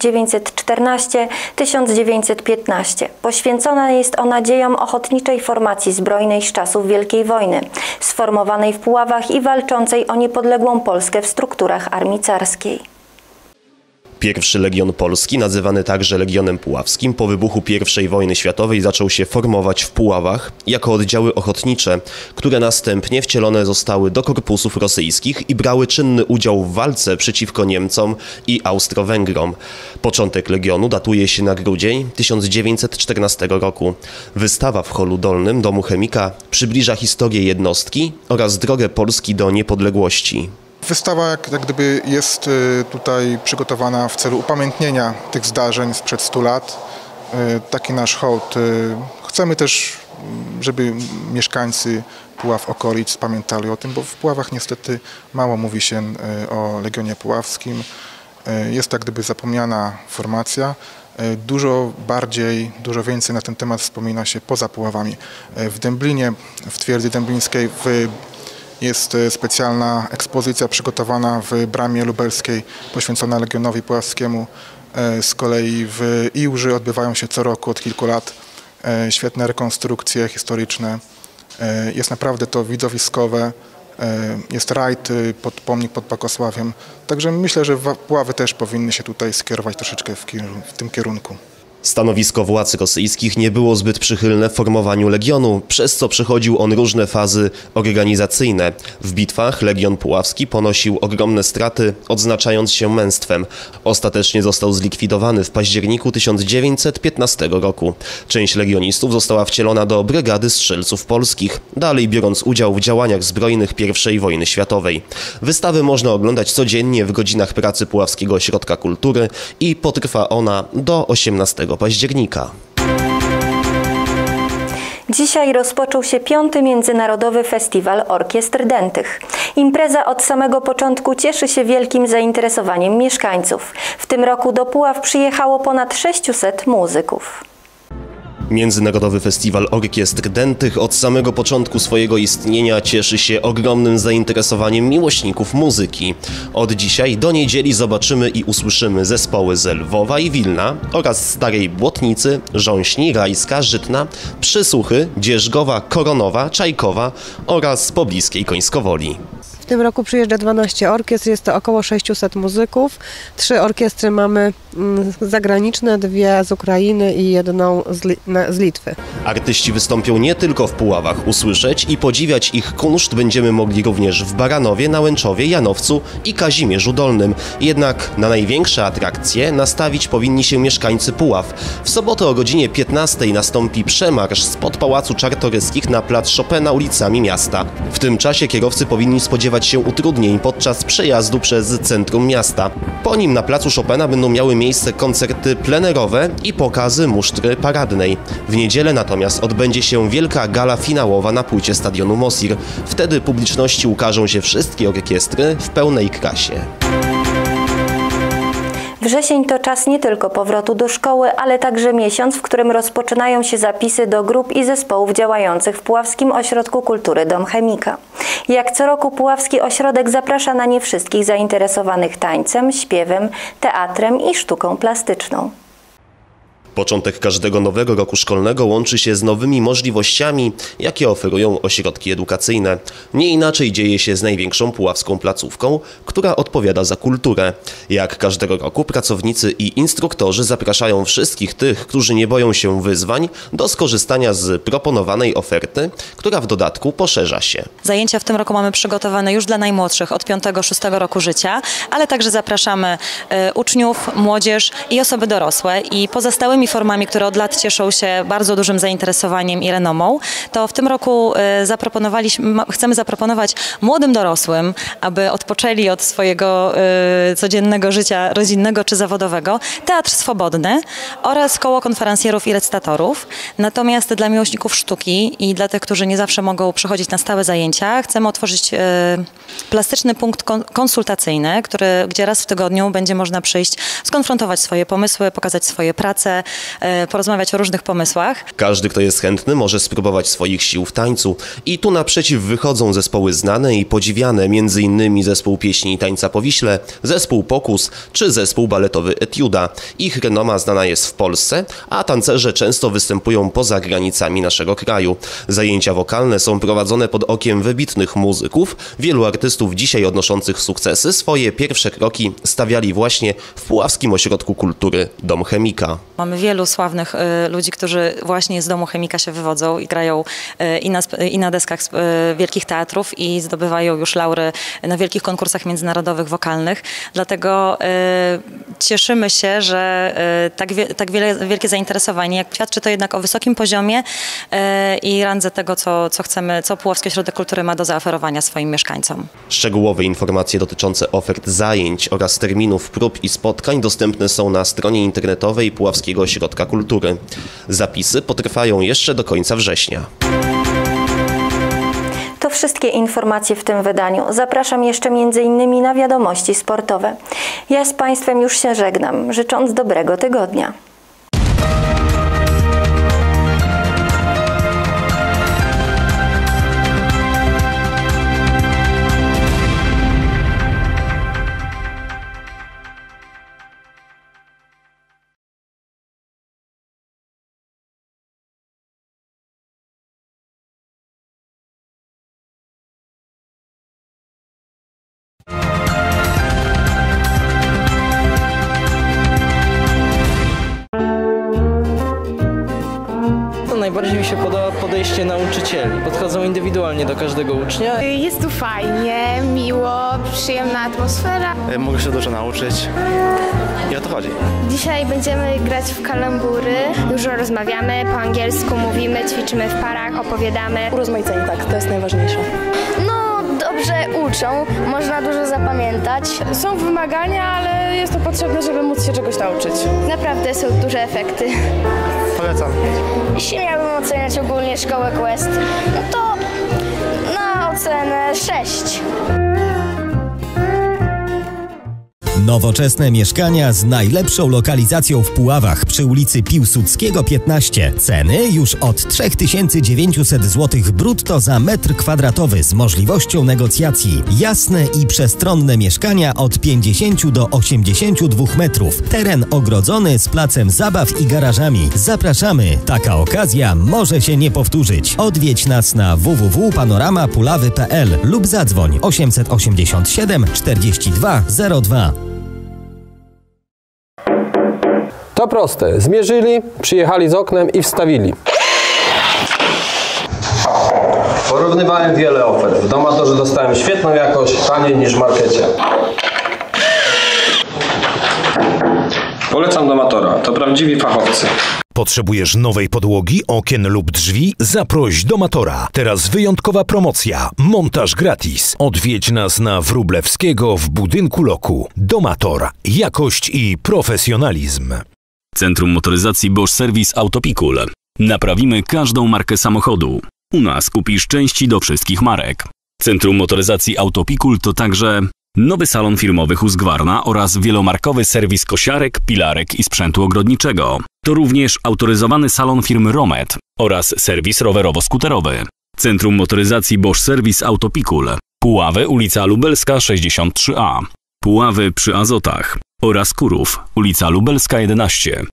1914-1915. Poświęcona jest ona dziejom ochotniczej formacji zbrojnej z czasów Wielkiej Wojny, sformowanej w Puławach i walczącej o niepodległą Polskę w strukturach armii carskiej. Pierwszy Legion Polski, nazywany także Legionem Puławskim, po wybuchu I wojny światowej zaczął się formować w Puławach jako oddziały ochotnicze, które następnie wcielone zostały do korpusów rosyjskich i brały czynny udział w walce przeciwko Niemcom i Austro-Węgrom. Początek Legionu datuje się na grudzień 1914 roku. Wystawa w holu dolnym Domu Chemika przybliża historię jednostki oraz drogę Polski do niepodległości. Wystawa jak gdyby jest tutaj przygotowana w celu upamiętnienia tych zdarzeń sprzed 100 lat. Taki nasz hołd. Chcemy też, żeby mieszkańcy Puław, okolic pamiętali o tym, bo w Puławach niestety mało mówi się o Legionie Puławskim. Jest to jak gdyby zapomniana formacja. Dużo więcej na ten temat wspomina się poza Puławami. W Dęblinie, w twierdzy dęblińskiej, jest specjalna ekspozycja przygotowana w Bramie Lubelskiej poświęcona Legionowi Puławskiemu. Z kolei w Iłży odbywają się co roku od kilku lat świetne rekonstrukcje historyczne. Jest naprawdę to widowiskowe. Jest rajd, pomnik pod Bakosławiem. Także myślę, że Puławy też powinny się tutaj skierować troszeczkę w tym kierunku. Stanowisko władz rosyjskich nie było zbyt przychylne w formowaniu Legionu, przez co przechodził on różne fazy organizacyjne. W bitwach Legion Puławski ponosił ogromne straty, odznaczając się męstwem. Ostatecznie został zlikwidowany w październiku 1915 roku. Część legionistów została wcielona do Brygady Strzelców Polskich, dalej biorąc udział w działaniach zbrojnych I wojny światowej. Wystawy można oglądać codziennie w godzinach pracy Puławskiego Ośrodka Kultury i potrwa ona do 18 października. Dzisiaj rozpoczął się 5. Międzynarodowy Festiwal Orkiestr Dętych. Impreza od samego początku cieszy się wielkim zainteresowaniem mieszkańców. W tym roku do Puław przyjechało ponad 600 muzyków. Międzynarodowy Festiwal Orkiestr Dętych od samego początku swojego istnienia cieszy się ogromnym zainteresowaniem miłośników muzyki. Od dzisiaj do niedzieli zobaczymy i usłyszymy zespoły z Lwowa i Wilna oraz Starej Błotnicy, Rząśni, Rajska, Żytna, Przysłuchy, Dzierżgowa, Koronowa, Czajkowa oraz pobliskiej Końskowoli. W tym roku przyjeżdża 12 orkiestr, jest to około 600 muzyków. 3 orkiestry mamy zagraniczne, 2 z Ukrainy i 1 z Litwy. Artyści wystąpią nie tylko w Puławach. Usłyszeć i podziwiać ich kunszt będziemy mogli również w Baranowie, Nałęczowie, Janowcu i Kazimierzu Dolnym. Jednak na największe atrakcje nastawić powinni się mieszkańcy Puław. W sobotę o godzinie 15 nastąpi przemarsz spod Pałacu Czartoryskich na plac Chopina ulicami miasta. W tym czasie kierowcy powinni spodziewać spodziewać się utrudnień podczas przejazdu przez centrum miasta. Po nim na placu Chopina będą miały miejsce koncerty plenerowe i pokazy musztry paradnej. W niedzielę natomiast odbędzie się wielka gala finałowa na płycie stadionu Mosir. Wtedy publiczności ukażą się wszystkie orkiestry w pełnej krasie. Wrzesień to czas nie tylko powrotu do szkoły, ale także miesiąc, w którym rozpoczynają się zapisy do grup i zespołów działających w Puławskim Ośrodku Kultury Dom Chemika. Jak co roku Puławski Ośrodek zaprasza na nie wszystkich zainteresowanych tańcem, śpiewem, teatrem i sztuką plastyczną. Początek każdego nowego roku szkolnego łączy się z nowymi możliwościami, jakie oferują ośrodki edukacyjne. Nie inaczej dzieje się z największą puławską placówką, która odpowiada za kulturę. Jak każdego roku pracownicy i instruktorzy zapraszają wszystkich tych, którzy nie boją się wyzwań, do skorzystania z proponowanej oferty, która w dodatku poszerza się. Zajęcia w tym roku mamy przygotowane już dla najmłodszych od 5-6 roku życia, ale także zapraszamy uczniów, młodzież i osoby dorosłe. I pozostałymi formami, które od lat cieszą się bardzo dużym zainteresowaniem i renomą, to w tym roku chcemy zaproponować młodym dorosłym, aby odpoczęli od swojego codziennego życia rodzinnego czy zawodowego, teatr swobodny oraz koło konferencjerów i recytatorów. Natomiast dla miłośników sztuki i dla tych, którzy nie zawsze mogą przychodzić na stałe zajęcia, chcemy otworzyć plastyczny punkt konsultacyjny, gdzie raz w tygodniu będzie można przyjść, skonfrontować swoje pomysły, pokazać swoje prace, porozmawiać o różnych pomysłach. Każdy, kto jest chętny, może spróbować swoich sił w tańcu. I tu naprzeciw wychodzą zespoły znane i podziwiane, m.in. zespół pieśni i tańca po Wiśle, zespół Pokus czy zespół baletowy Etiuda. Ich renoma znana jest w Polsce, a tancerze często występują poza granicami naszego kraju. Zajęcia wokalne są prowadzone pod okiem wybitnych muzyków. Wielu artystów dzisiaj odnoszących sukcesy swoje pierwsze kroki stawiali właśnie w Puławskim Ośrodku Kultury Dom Chemika. Mamy wielu sławnych ludzi, którzy właśnie z Domu Chemika się wywodzą i grają i na deskach wielkich teatrów i zdobywają już laury na wielkich konkursach międzynarodowych wokalnych. Dlatego cieszymy się, że tak wielkie zainteresowanie, jak świadczy to jednak o wysokim poziomie i randze tego, co Puławski Ośrodek Kultury ma do zaoferowania swoim mieszkańcom. Szczegółowe informacje dotyczące ofert zajęć oraz terminów prób i spotkań dostępne są na stronie internetowej Puławskiego Ośrodka Kultury. Zapisy potrwają jeszcze do końca września. To wszystkie informacje w tym wydaniu. Zapraszam jeszcze m.in. na wiadomości sportowe. Ja z Państwem już się żegnam, życząc dobrego tygodnia. Najbardziej mi się podoba podejście nauczycieli. Podchodzą indywidualnie do każdego ucznia. Jest tu fajnie, miło, przyjemna atmosfera. Mogę się dużo nauczyć i o to chodzi. Dzisiaj będziemy grać w kalambury. Dużo rozmawiamy, po angielsku mówimy, ćwiczymy w parach, opowiadamy. Urozmaicenie, tak, to jest najważniejsze. No, dobrze uczą, można dużo zapamiętać. Są wymagania, ale jest to potrzebne, żeby móc się czegoś nauczyć. Naprawdę są duże efekty. Polecam. Jeśli miałbym oceniać ogólnie szkołę Quest, no to na ocenę 6. Nowoczesne mieszkania z najlepszą lokalizacją w Puławach przy ulicy Piłsudskiego 15. Ceny już od 3900 zł brutto za metr kwadratowy z możliwością negocjacji. Jasne i przestronne mieszkania od 50 do 82 metrów. Teren ogrodzony z placem zabaw i garażami. Zapraszamy. Taka okazja może się nie powtórzyć. Odwiedź nas na www.panoramapulawy.pl lub zadzwoń 887 4202. To proste. Zmierzyli, przyjechali z oknem i wstawili. Porównywałem wiele ofert. W Domatorze dostałem świetną jakość, taniej niż w markecie. Polecam Domatora. To prawdziwi fachowcy. Potrzebujesz nowej podłogi, okien lub drzwi? Zaproś Domatora. Teraz wyjątkowa promocja. Montaż gratis. Odwiedź nas na Wróblewskiego w budynku Loku. Domator. Jakość i profesjonalizm. Centrum Motoryzacji Bosch Service Autopikul. Naprawimy każdą markę samochodu. U nas kupisz części do wszystkich marek. Centrum Motoryzacji Autopikul to także nowy salon firmowy Husqvarna oraz wielomarkowy serwis kosiarek, pilarek i sprzętu ogrodniczego. To również autoryzowany salon firmy Romet oraz serwis rowerowo-skuterowy. Centrum Motoryzacji Bosch Service Autopikul. Puławy, ulica Lubelska 63A. Puławy przy Azotach oraz Kurów, ulica Lubelska 11.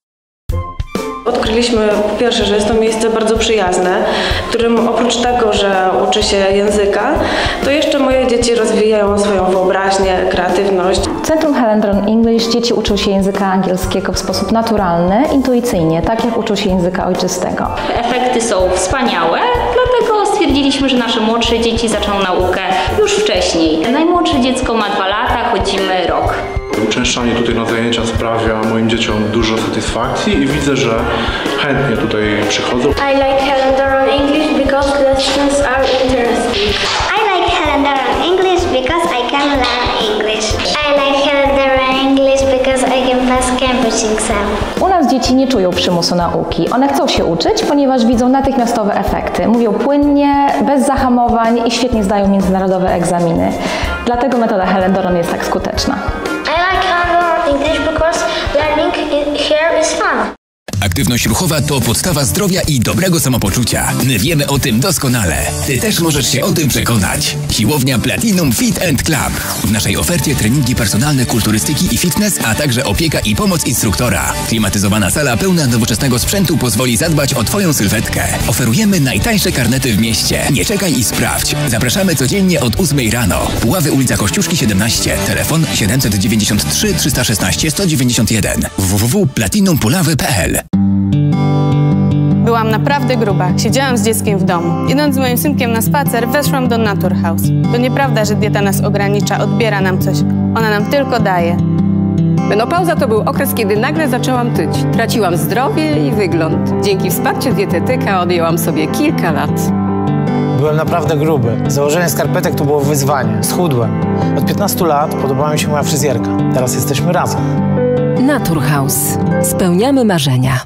Odkryliśmy po pierwsze, że jest to miejsce bardzo przyjazne, w którym oprócz tego, że uczy się języka, to jeszcze moje dzieci rozwijają swoją wyobraźnię, kreatywność. W Centrum Helen Dron English dzieci uczą się języka angielskiego w sposób naturalny, intuicyjnie, tak jak uczą się języka ojczystego. Efekty są wspaniałe, dlatego stwierdziliśmy, że nasze młodsze dzieci zaczną naukę już wcześniej. Najmłodsze dziecko ma 2 lata, chodzimy rok. Uczęszczanie tutaj na zajęcia sprawia moim dzieciom dużo satysfakcji i widzę, że chętnie tutaj przychodzą. I like Helen Dron English because lessons are interesting. I like Helen Dron English because I can learn English. I like Helen Dron English because I can pass Cambridge exam. U nas dzieci nie czują przymusu nauki. One chcą się uczyć, ponieważ widzą natychmiastowe efekty. Mówią płynnie, bez zahamowań i świetnie zdają międzynarodowe egzaminy. Dlatego metoda Helen Dron jest tak skuteczna. I like Helen Dron English because learning here is fun. Aktywność ruchowa to podstawa zdrowia i dobrego samopoczucia. My wiemy o tym doskonale. Ty też możesz się o tym przekonać. Siłownia Platinum Fit & Club. W naszej ofercie treningi personalne, kulturystyki i fitness, a także opieka i pomoc instruktora. Klimatyzowana sala pełna nowoczesnego sprzętu pozwoli zadbać o Twoją sylwetkę. Oferujemy najtańsze karnety w mieście. Nie czekaj i sprawdź. Zapraszamy codziennie od 8 rano. Puławy, ulica Kościuszki 17. Telefon 793 316 191. www.platinumpulawy.pl. Byłam naprawdę gruba. Siedziałam z dzieckiem w domu. Idąc z moim synkiem na spacer, weszłam do Naturhaus. To nieprawda, że dieta nas ogranicza, odbiera nam coś. Ona nam tylko daje. Menopauza to był okres, kiedy nagle zaczęłam tyć. Traciłam zdrowie i wygląd. Dzięki wsparciu dietetyka odjęłam sobie kilka lat. Byłem naprawdę gruby. Założenie skarpetek to było wyzwanie. Schudłem. Od 15 lat podobała mi się moja fryzjerka. Teraz jesteśmy razem. Naturhaus. Spełniamy marzenia.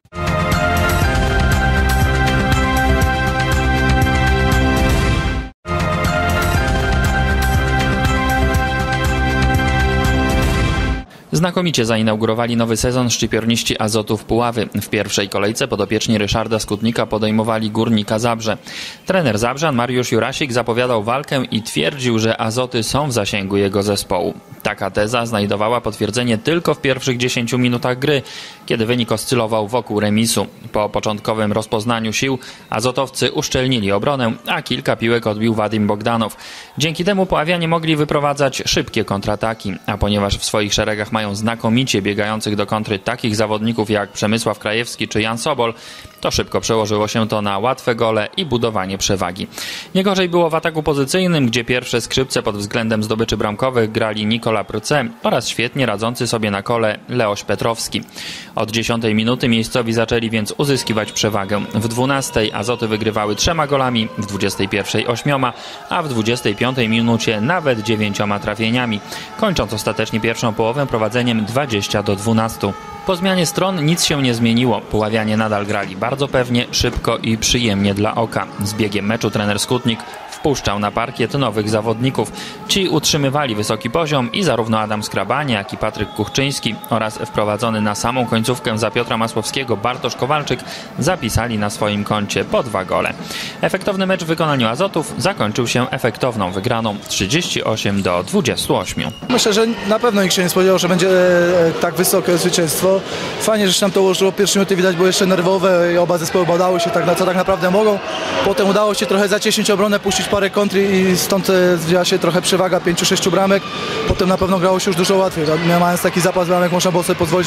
Znakomicie zainaugurowali nowy sezon szczypiorniści Azotów Puławy. W pierwszej kolejce podopieczni Ryszarda Skutnika podejmowali Górnika Zabrze. Trener Zabrzan Mariusz Jurasik zapowiadał walkę i twierdził, że Azoty są w zasięgu jego zespołu. Taka teza znajdowała potwierdzenie tylko w pierwszych 10 minutach gry, kiedy wynik oscylował wokół remisu. Po początkowym rozpoznaniu sił azotowcy uszczelnili obronę, a kilka piłek odbił Wadim Bogdanow. Dzięki temu puławianie mogli wyprowadzać szybkie kontrataki, a ponieważ w swoich szeregach mają znakomicie biegających do kontry takich zawodników jak Przemysław Krajewski czy Jan Sobol, to szybko przełożyło się to na łatwe gole i budowanie przewagi. Nie gorzej było w ataku pozycyjnym, gdzie pierwsze skrzypce pod względem zdobyczy bramkowych grali Nikola Pryce oraz świetnie radzący sobie na kole Leoś Petrowski. Od 10 minuty miejscowi zaczęli więc uzyskiwać przewagę. W 12 Azoty wygrywały 3 golami, w 21 8, a w 25 minucie nawet 9 trafieniami, kończąc ostatecznie pierwszą połowę prowadzeniem 20-12. Po zmianie stron nic się nie zmieniło. Puławianie nadal grali bardzo pewnie, szybko i przyjemnie dla oka. Z biegiem meczu trener Skutnik wpuszczał na parkiet nowych zawodników. Ci utrzymywali wysoki poziom i zarówno Adam Skrabanie, jak i Patryk Kuchczyński oraz wprowadzony na samą końcówkę za Piotra Masłowskiego Bartosz Kowalczyk zapisali na swoim koncie po 2 gole. Efektowny mecz w wykonaniu Azotów zakończył się efektowną wygraną 38-28. Myślę, że na pewno nikt się nie spodziewał, że będzie tak wysokie zwycięstwo. Fajnie, że się nam to ułożyło. Pierwsze minuty widać były jeszcze nerwowe i oba zespoły badały się co tak naprawdę mogą. Potem udało się trochę zacieśnić obronę, puścić parę kontry i stąd wzięła się trochę przewaga 5-6 bramek. Potem na pewno grało się już dużo łatwiej. Mając taki zapas bramek można było sobie pozwolić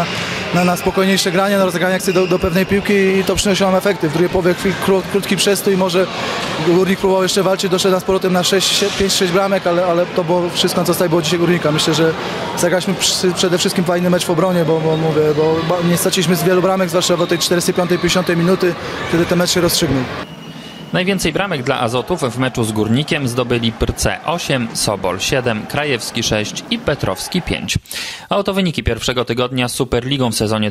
na spokojniejsze granie, na rozegranie akcji do pewnej piłki i to przynosiło nam efekty. W drugiej połowie krótki przestój, może Górnik próbował jeszcze walczyć, doszedł nas z powrotem na 5-6 bramek, ale to było wszystko, co zostało było dzisiaj Górnika. Myślę, że zagraliśmy przede wszystkim fajny mecz w obronie, bo nie straciliśmy z wielu bramek, zwłaszcza do tej 45-50 minuty, kiedy ten mecz się rozstrzygnął. Najwięcej bramek dla Azotów w meczu z Górnikiem zdobyli Prce 8, Sobol 7, Krajewski 6 i Petrowski 5. A oto wyniki pierwszego tygodnia z Superligą w sezonie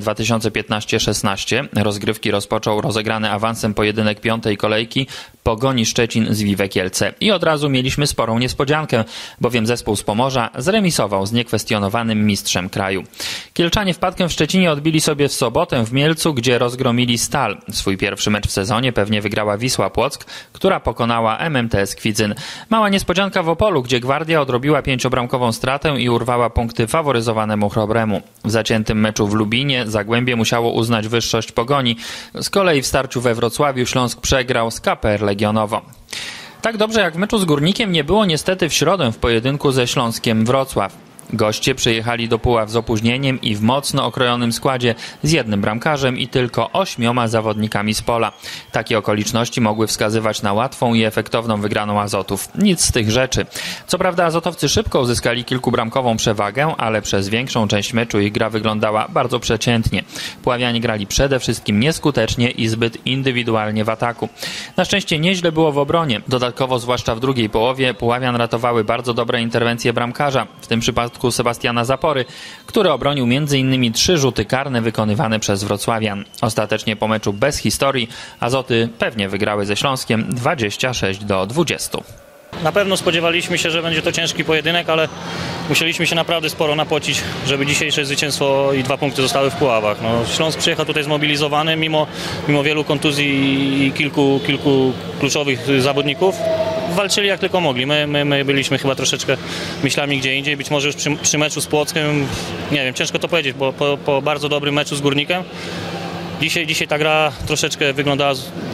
2015-16. Rozgrywki rozpoczął rozegrany awansem pojedynek piątej kolejki Pogoni Szczecin z Wiwe Kielce. I od razu mieliśmy sporą niespodziankę, bowiem zespół z Pomorza zremisował z niekwestionowanym mistrzem kraju. Kielczanie wpadkę w Szczecinie odbili sobie w sobotę w Mielcu, gdzie rozgromili Stal. Swój pierwszy mecz w sezonie pewnie wygrała Wisła Płock, która pokonała MMTS Kwidzyn. Mała niespodzianka w Opolu, gdzie Gwardia odrobiła 5-bramkową stratę i urwała punkty faworyzowanemu Chrobremu. W zaciętym meczu w Lubinie Zagłębie musiało uznać wyższość Pogoni. Z kolei w starciu we Wrocławiu Śląsk przegrał z KPR Legionowo. Tak dobrze jak w meczu z Górnikiem nie było niestety w środę w pojedynku ze Śląskiem Wrocław. Goście przyjechali do Puław z opóźnieniem i w mocno okrojonym składzie z jednym bramkarzem i tylko 8 zawodnikami z pola. Takie okoliczności mogły wskazywać na łatwą i efektowną wygraną Azotów. Nic z tych rzeczy. Co prawda Azotowcy szybko uzyskali kilkubramkową przewagę, ale przez większą część meczu ich gra wyglądała bardzo przeciętnie. Puławianie grali przede wszystkim nieskutecznie i zbyt indywidualnie w ataku. Na szczęście nieźle było w obronie. Dodatkowo, zwłaszcza w drugiej połowie, Puławian ratowały bardzo dobre interwencje bramkarza. W tym przypadku Sebastiana Zapory, który obronił m.in. 3 rzuty karne wykonywane przez wrocławian. Ostatecznie po meczu bez historii Azoty pewnie wygrały ze Śląskiem 26-20. Na pewno spodziewaliśmy się, że będzie to ciężki pojedynek, ale musieliśmy się naprawdę sporo napocić, żeby dzisiejsze zwycięstwo i 2 punkty zostały w Puławach. Śląsk przyjechał tutaj zmobilizowany mimo wielu kontuzji i kilku kluczowych zawodników. Walczyli jak tylko mogli. My byliśmy chyba troszeczkę myślami gdzie indziej. Być może już przy meczu z Płockiem, nie wiem, ciężko to powiedzieć, bo po bardzo dobrym meczu z Górnikiem dzisiaj ta gra troszeczkę wyglądała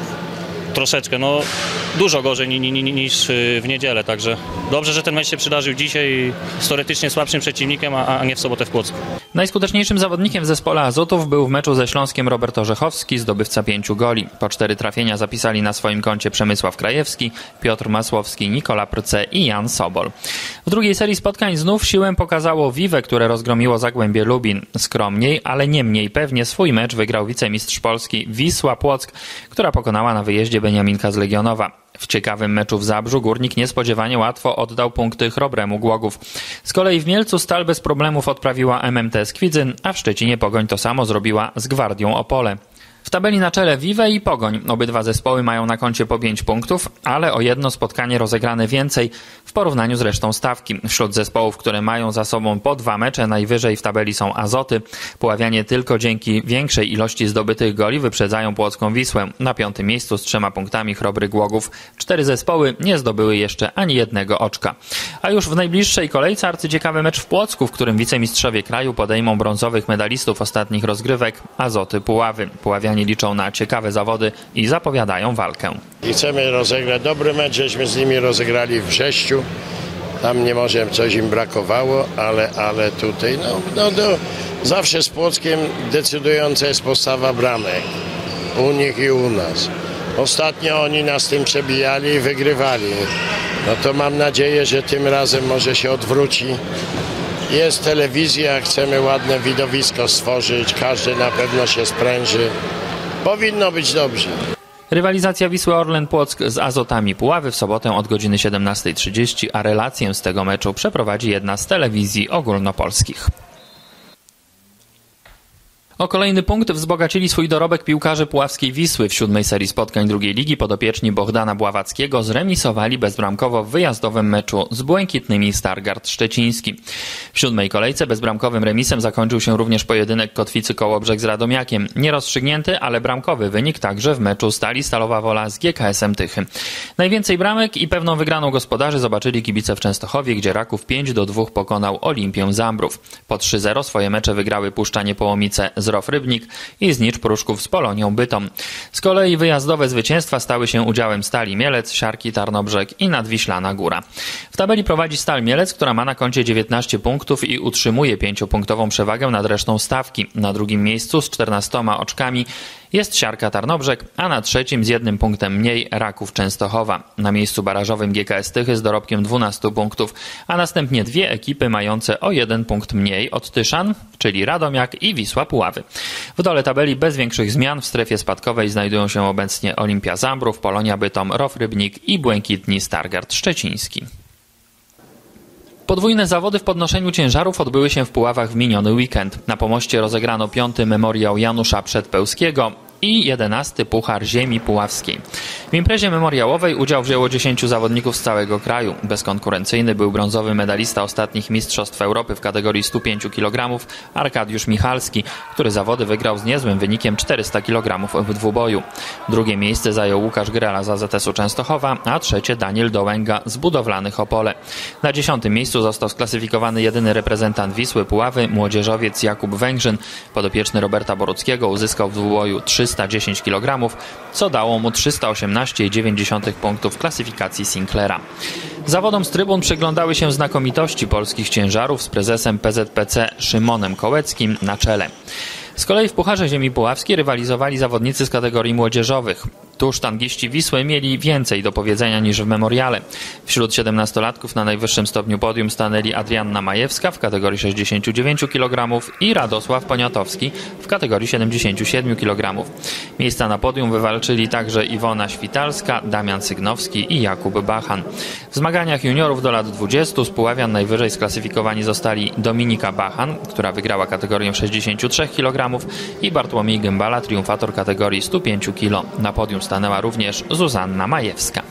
dużo gorzej niż w niedzielę, także dobrze, że ten mecz się przydarzył dzisiaj z teoretycznie słabszym przeciwnikiem, a nie w sobotę w Płocku. Najskuteczniejszym zawodnikiem w zespole Azotów był w meczu ze Śląskiem Robert Orzechowski, zdobywca 5 goli. Po 4 trafienia zapisali na swoim koncie Przemysław Krajewski, Piotr Masłowski, Nikola Prce i Jan Sobol. W drugiej serii spotkań znów siłę pokazało Wiwe, które rozgromiło Zagłębie Lubin. Skromniej, ale nie mniej pewnie swój mecz wygrał wicemistrz Polski Wisła Płock, która pokonała na wyjeździe Beniaminka z Legionowa. W ciekawym meczu w Zabrzu Górnik niespodziewanie łatwo oddał punkty Chrobremu Głogów. Z kolei w Mielcu Stal bez problemów odprawiła MMTS Kwidzyn, a w Szczecinie Pogoń to samo zrobiła z Gwardią Opole. W tabeli na czele Wiwe i Pogoń. Obydwa zespoły mają na koncie po 5 punktów, ale o jedno spotkanie rozegrane więcej w porównaniu z resztą stawki. Wśród zespołów, które mają za sobą po 2 mecze, najwyżej w tabeli są Azoty. Puławianie tylko dzięki większej ilości zdobytych goli wyprzedzają Płocką Wisłę. Na 5. miejscu z 3 punktami Chrobry Głogów. 4 zespoły nie zdobyły jeszcze ani jednego oczka. A już w najbliższej kolejce arcyciekawy mecz w Płocku, w którym wicemistrzowie kraju podejmą brązowych medalistów ostatnich rozgrywek Azoty Puławy. Puławianie liczą na ciekawe zawody i zapowiadają walkę. I chcemy rozegrać dobry mecz, żeśmy z nimi rozegrali w Brześciu. Tam nie może coś im brakowało, ale tutaj zawsze z Płockiem decydująca jest postawa bramek. U nich i u nas. Ostatnio oni nas tym przebijali i wygrywali. To mam nadzieję, że tym razem może się odwróci. Jest telewizja, chcemy ładne widowisko stworzyć, każdy na pewno się spręży. Powinno być dobrze. Rywalizacja Wisły Orlen Płock z Azotami Puławy w sobotę od godziny 17:30, a relację z tego meczu przeprowadzi jedna z telewizji ogólnopolskich. O kolejny punkt wzbogacili swój dorobek piłkarze puławskiej Wisły. W 7. serii spotkań drugiej ligi podopieczni Bohdana Bławackiego zremisowali bezbramkowo w wyjazdowym meczu z błękitnymi Stargard Szczeciński. W 7. kolejce bezbramkowym remisem zakończył się również pojedynek Kotwicy Kołobrzeg z Radomiakiem. Nierozstrzygnięty, ale bramkowy wynik także w meczu Stali Stalowa Wola z GKS-em Tychy. Najwięcej bramek i pewną wygraną gospodarzy zobaczyli kibice w Częstochowie, gdzie Raków 5-2 pokonał Olimpię Zambrów. Po 3-0 swoje mecze wygrały Puszczanie Połomice z ROW Rybnik i Znicz Pruszków z Polonią Bytom. Z kolei wyjazdowe zwycięstwa stały się udziałem Stali Mielec, Siarki Tarnobrzeg i Nadwiślana Góra. W tabeli prowadzi Stal Mielec, która ma na koncie 19 punktów i utrzymuje 5-punktową przewagę nad resztą stawki. Na drugim miejscu z 14 oczkami jest Siarka Tarnobrzeg, a na trzecim z 1 punktem mniej Raków Częstochowa. Na miejscu barażowym GKS Tychy z dorobkiem 12 punktów, a następnie dwie ekipy mające o 1 punkt mniej od Tyszan, czyli Radomiak i Wisła Puławy. W dole tabeli bez większych zmian w strefie spadkowej znajdują się obecnie Olimpia Zambrów, Polonia Bytom, ROW Rybnik i Błękitni Stargard Szczeciński. Podwójne zawody w podnoszeniu ciężarów odbyły się w Puławach w miniony weekend. Na Pomoście rozegrano 5. memoriał Janusza Przedpełskiego i 11. Puchar Ziemi Puławskiej. W imprezie memoriałowej udział wzięło 10 zawodników z całego kraju. Bezkonkurencyjny był brązowy medalista ostatnich Mistrzostw Europy w kategorii 105 kg Arkadiusz Michalski, który zawody wygrał z niezłym wynikiem 400 kg w dwuboju. Drugie miejsce zajął Łukasz Grela z AZS-u Częstochowa, a trzecie Daniel Dołęga z Budowlanych Opole. Na 10. miejscu został sklasyfikowany jedyny reprezentant Wisły Puławy, młodzieżowiec Jakub Węgrzyn. Podopieczny Roberta Boruckiego uzyskał w dwuboju 310 kg, co dało mu 318,9 punktów w klasyfikacji Sinclaira. Zawodom z trybun przyglądały się znakomitości polskich ciężarów z prezesem PZPC Szymonem Kołeckim na czele. Z kolei w Pucharze Ziemi Puławskiej rywalizowali zawodnicy z kategorii młodzieżowych. Tu sztangiści Wisły mieli więcej do powiedzenia niż w memoriale. Wśród 17-latków na najwyższym stopniu podium stanęli Adrianna Majewska w kategorii 69 kg i Radosław Poniatowski w kategorii 77 kg. Miejsca na podium wywalczyli także Iwona Świtalska, Damian Sygnowski i Jakub Bachan. W zmaganiach juniorów do lat 20 z Puławian najwyżej sklasyfikowani zostali Dominika Bachan, która wygrała kategorię 63 kg, i Bartłomiej Gębala, triumfator kategorii 105 kg. Na podium stanęła również Zuzanna Majewska.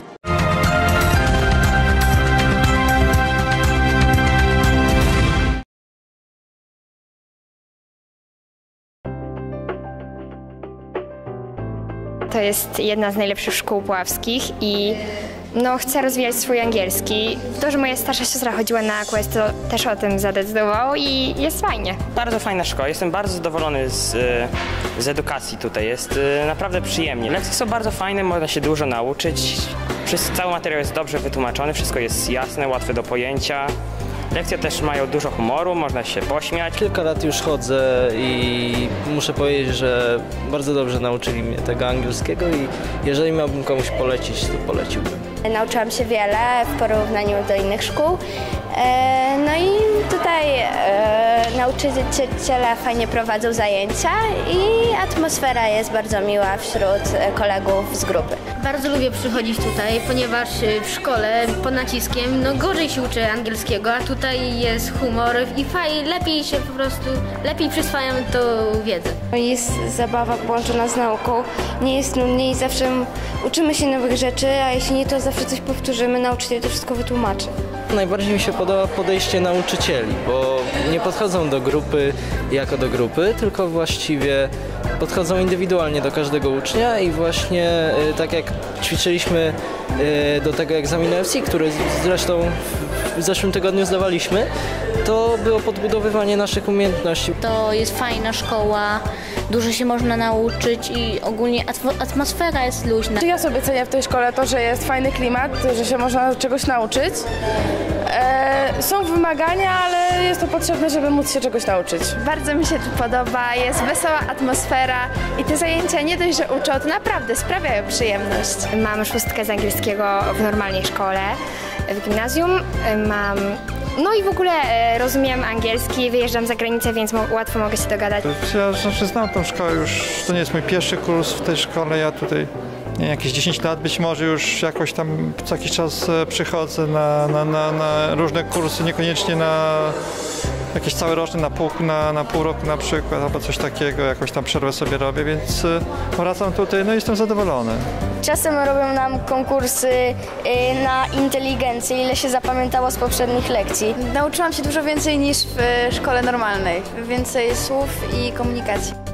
To jest jedna z najlepszych szkół puławskich i chcę rozwijać swój angielski. To, że moja starsza siostra chodziła na Quest, to też o tym zadecydowało i jest fajnie. Bardzo fajna szkoła. Jestem bardzo zadowolony z edukacji tutaj. Jest naprawdę przyjemnie. Lekcje są bardzo fajne, można się dużo nauczyć. Cały materiał jest dobrze wytłumaczony, wszystko jest jasne, łatwe do pojęcia. Lekcje też mają dużo humoru, można się pośmiać. Kilka lat już chodzę i muszę powiedzieć, że bardzo dobrze nauczyli mnie tego angielskiego i jeżeli miałbym komuś polecić, to poleciłbym. Nauczyłam się wiele w porównaniu do innych szkół. No i tutaj nauczyciele fajnie prowadzą zajęcia i atmosfera jest bardzo miła wśród kolegów z grupy. Bardzo lubię przychodzić tutaj, ponieważ w szkole pod naciskiem gorzej się uczę angielskiego, a tutaj jest humor i lepiej przyswajamy tą wiedzę. Jest zabawa połączona z nauką, nie jest nudnie i zawsze uczymy się nowych rzeczy, a jeśli nie, to zawsze coś powtórzymy, nauczyciel to wszystko wytłumaczy. Najbardziej mi się podoba podejście nauczycieli, bo nie podchodzą do grupy jako do grupy, tylko właściwie podchodzą indywidualnie do każdego ucznia i właśnie tak jak ćwiczyliśmy do tego egzaminu FC, który zresztą w zeszłym tygodniu zdawaliśmy, to było podbudowywanie naszych umiejętności. To jest fajna szkoła, dużo się można nauczyć i ogólnie atmosfera jest luźna. Ja sobie cenię w tej szkole to, że jest fajny klimat, że się można czegoś nauczyć. Są wymagania, ale jest to potrzebne, żeby móc się czegoś nauczyć. Bardzo mi się tu podoba, jest wesoła atmosfera i te zajęcia nie dość, że uczą, to naprawdę sprawiają przyjemność. Mam 6 z angielskiego w normalnej szkole, w gimnazjum. I w ogóle rozumiem angielski, wyjeżdżam za granicę, więc łatwo mogę się dogadać. Ja znam tą szkołę już, to nie jest mój pierwszy kurs w tej szkole, ja tutaj jakieś 10 lat być może już jakoś tam co jakiś czas przychodzę na różne kursy, niekoniecznie na jakieś całoroczne, na pół roku na przykład, albo coś takiego, jakąś tam przerwę sobie robię, więc wracam tutaj, jestem zadowolony. Czasem robią nam konkursy na inteligencję, ile się zapamiętało z poprzednich lekcji. Nauczyłam się dużo więcej niż w szkole normalnej, więcej słów i komunikacji.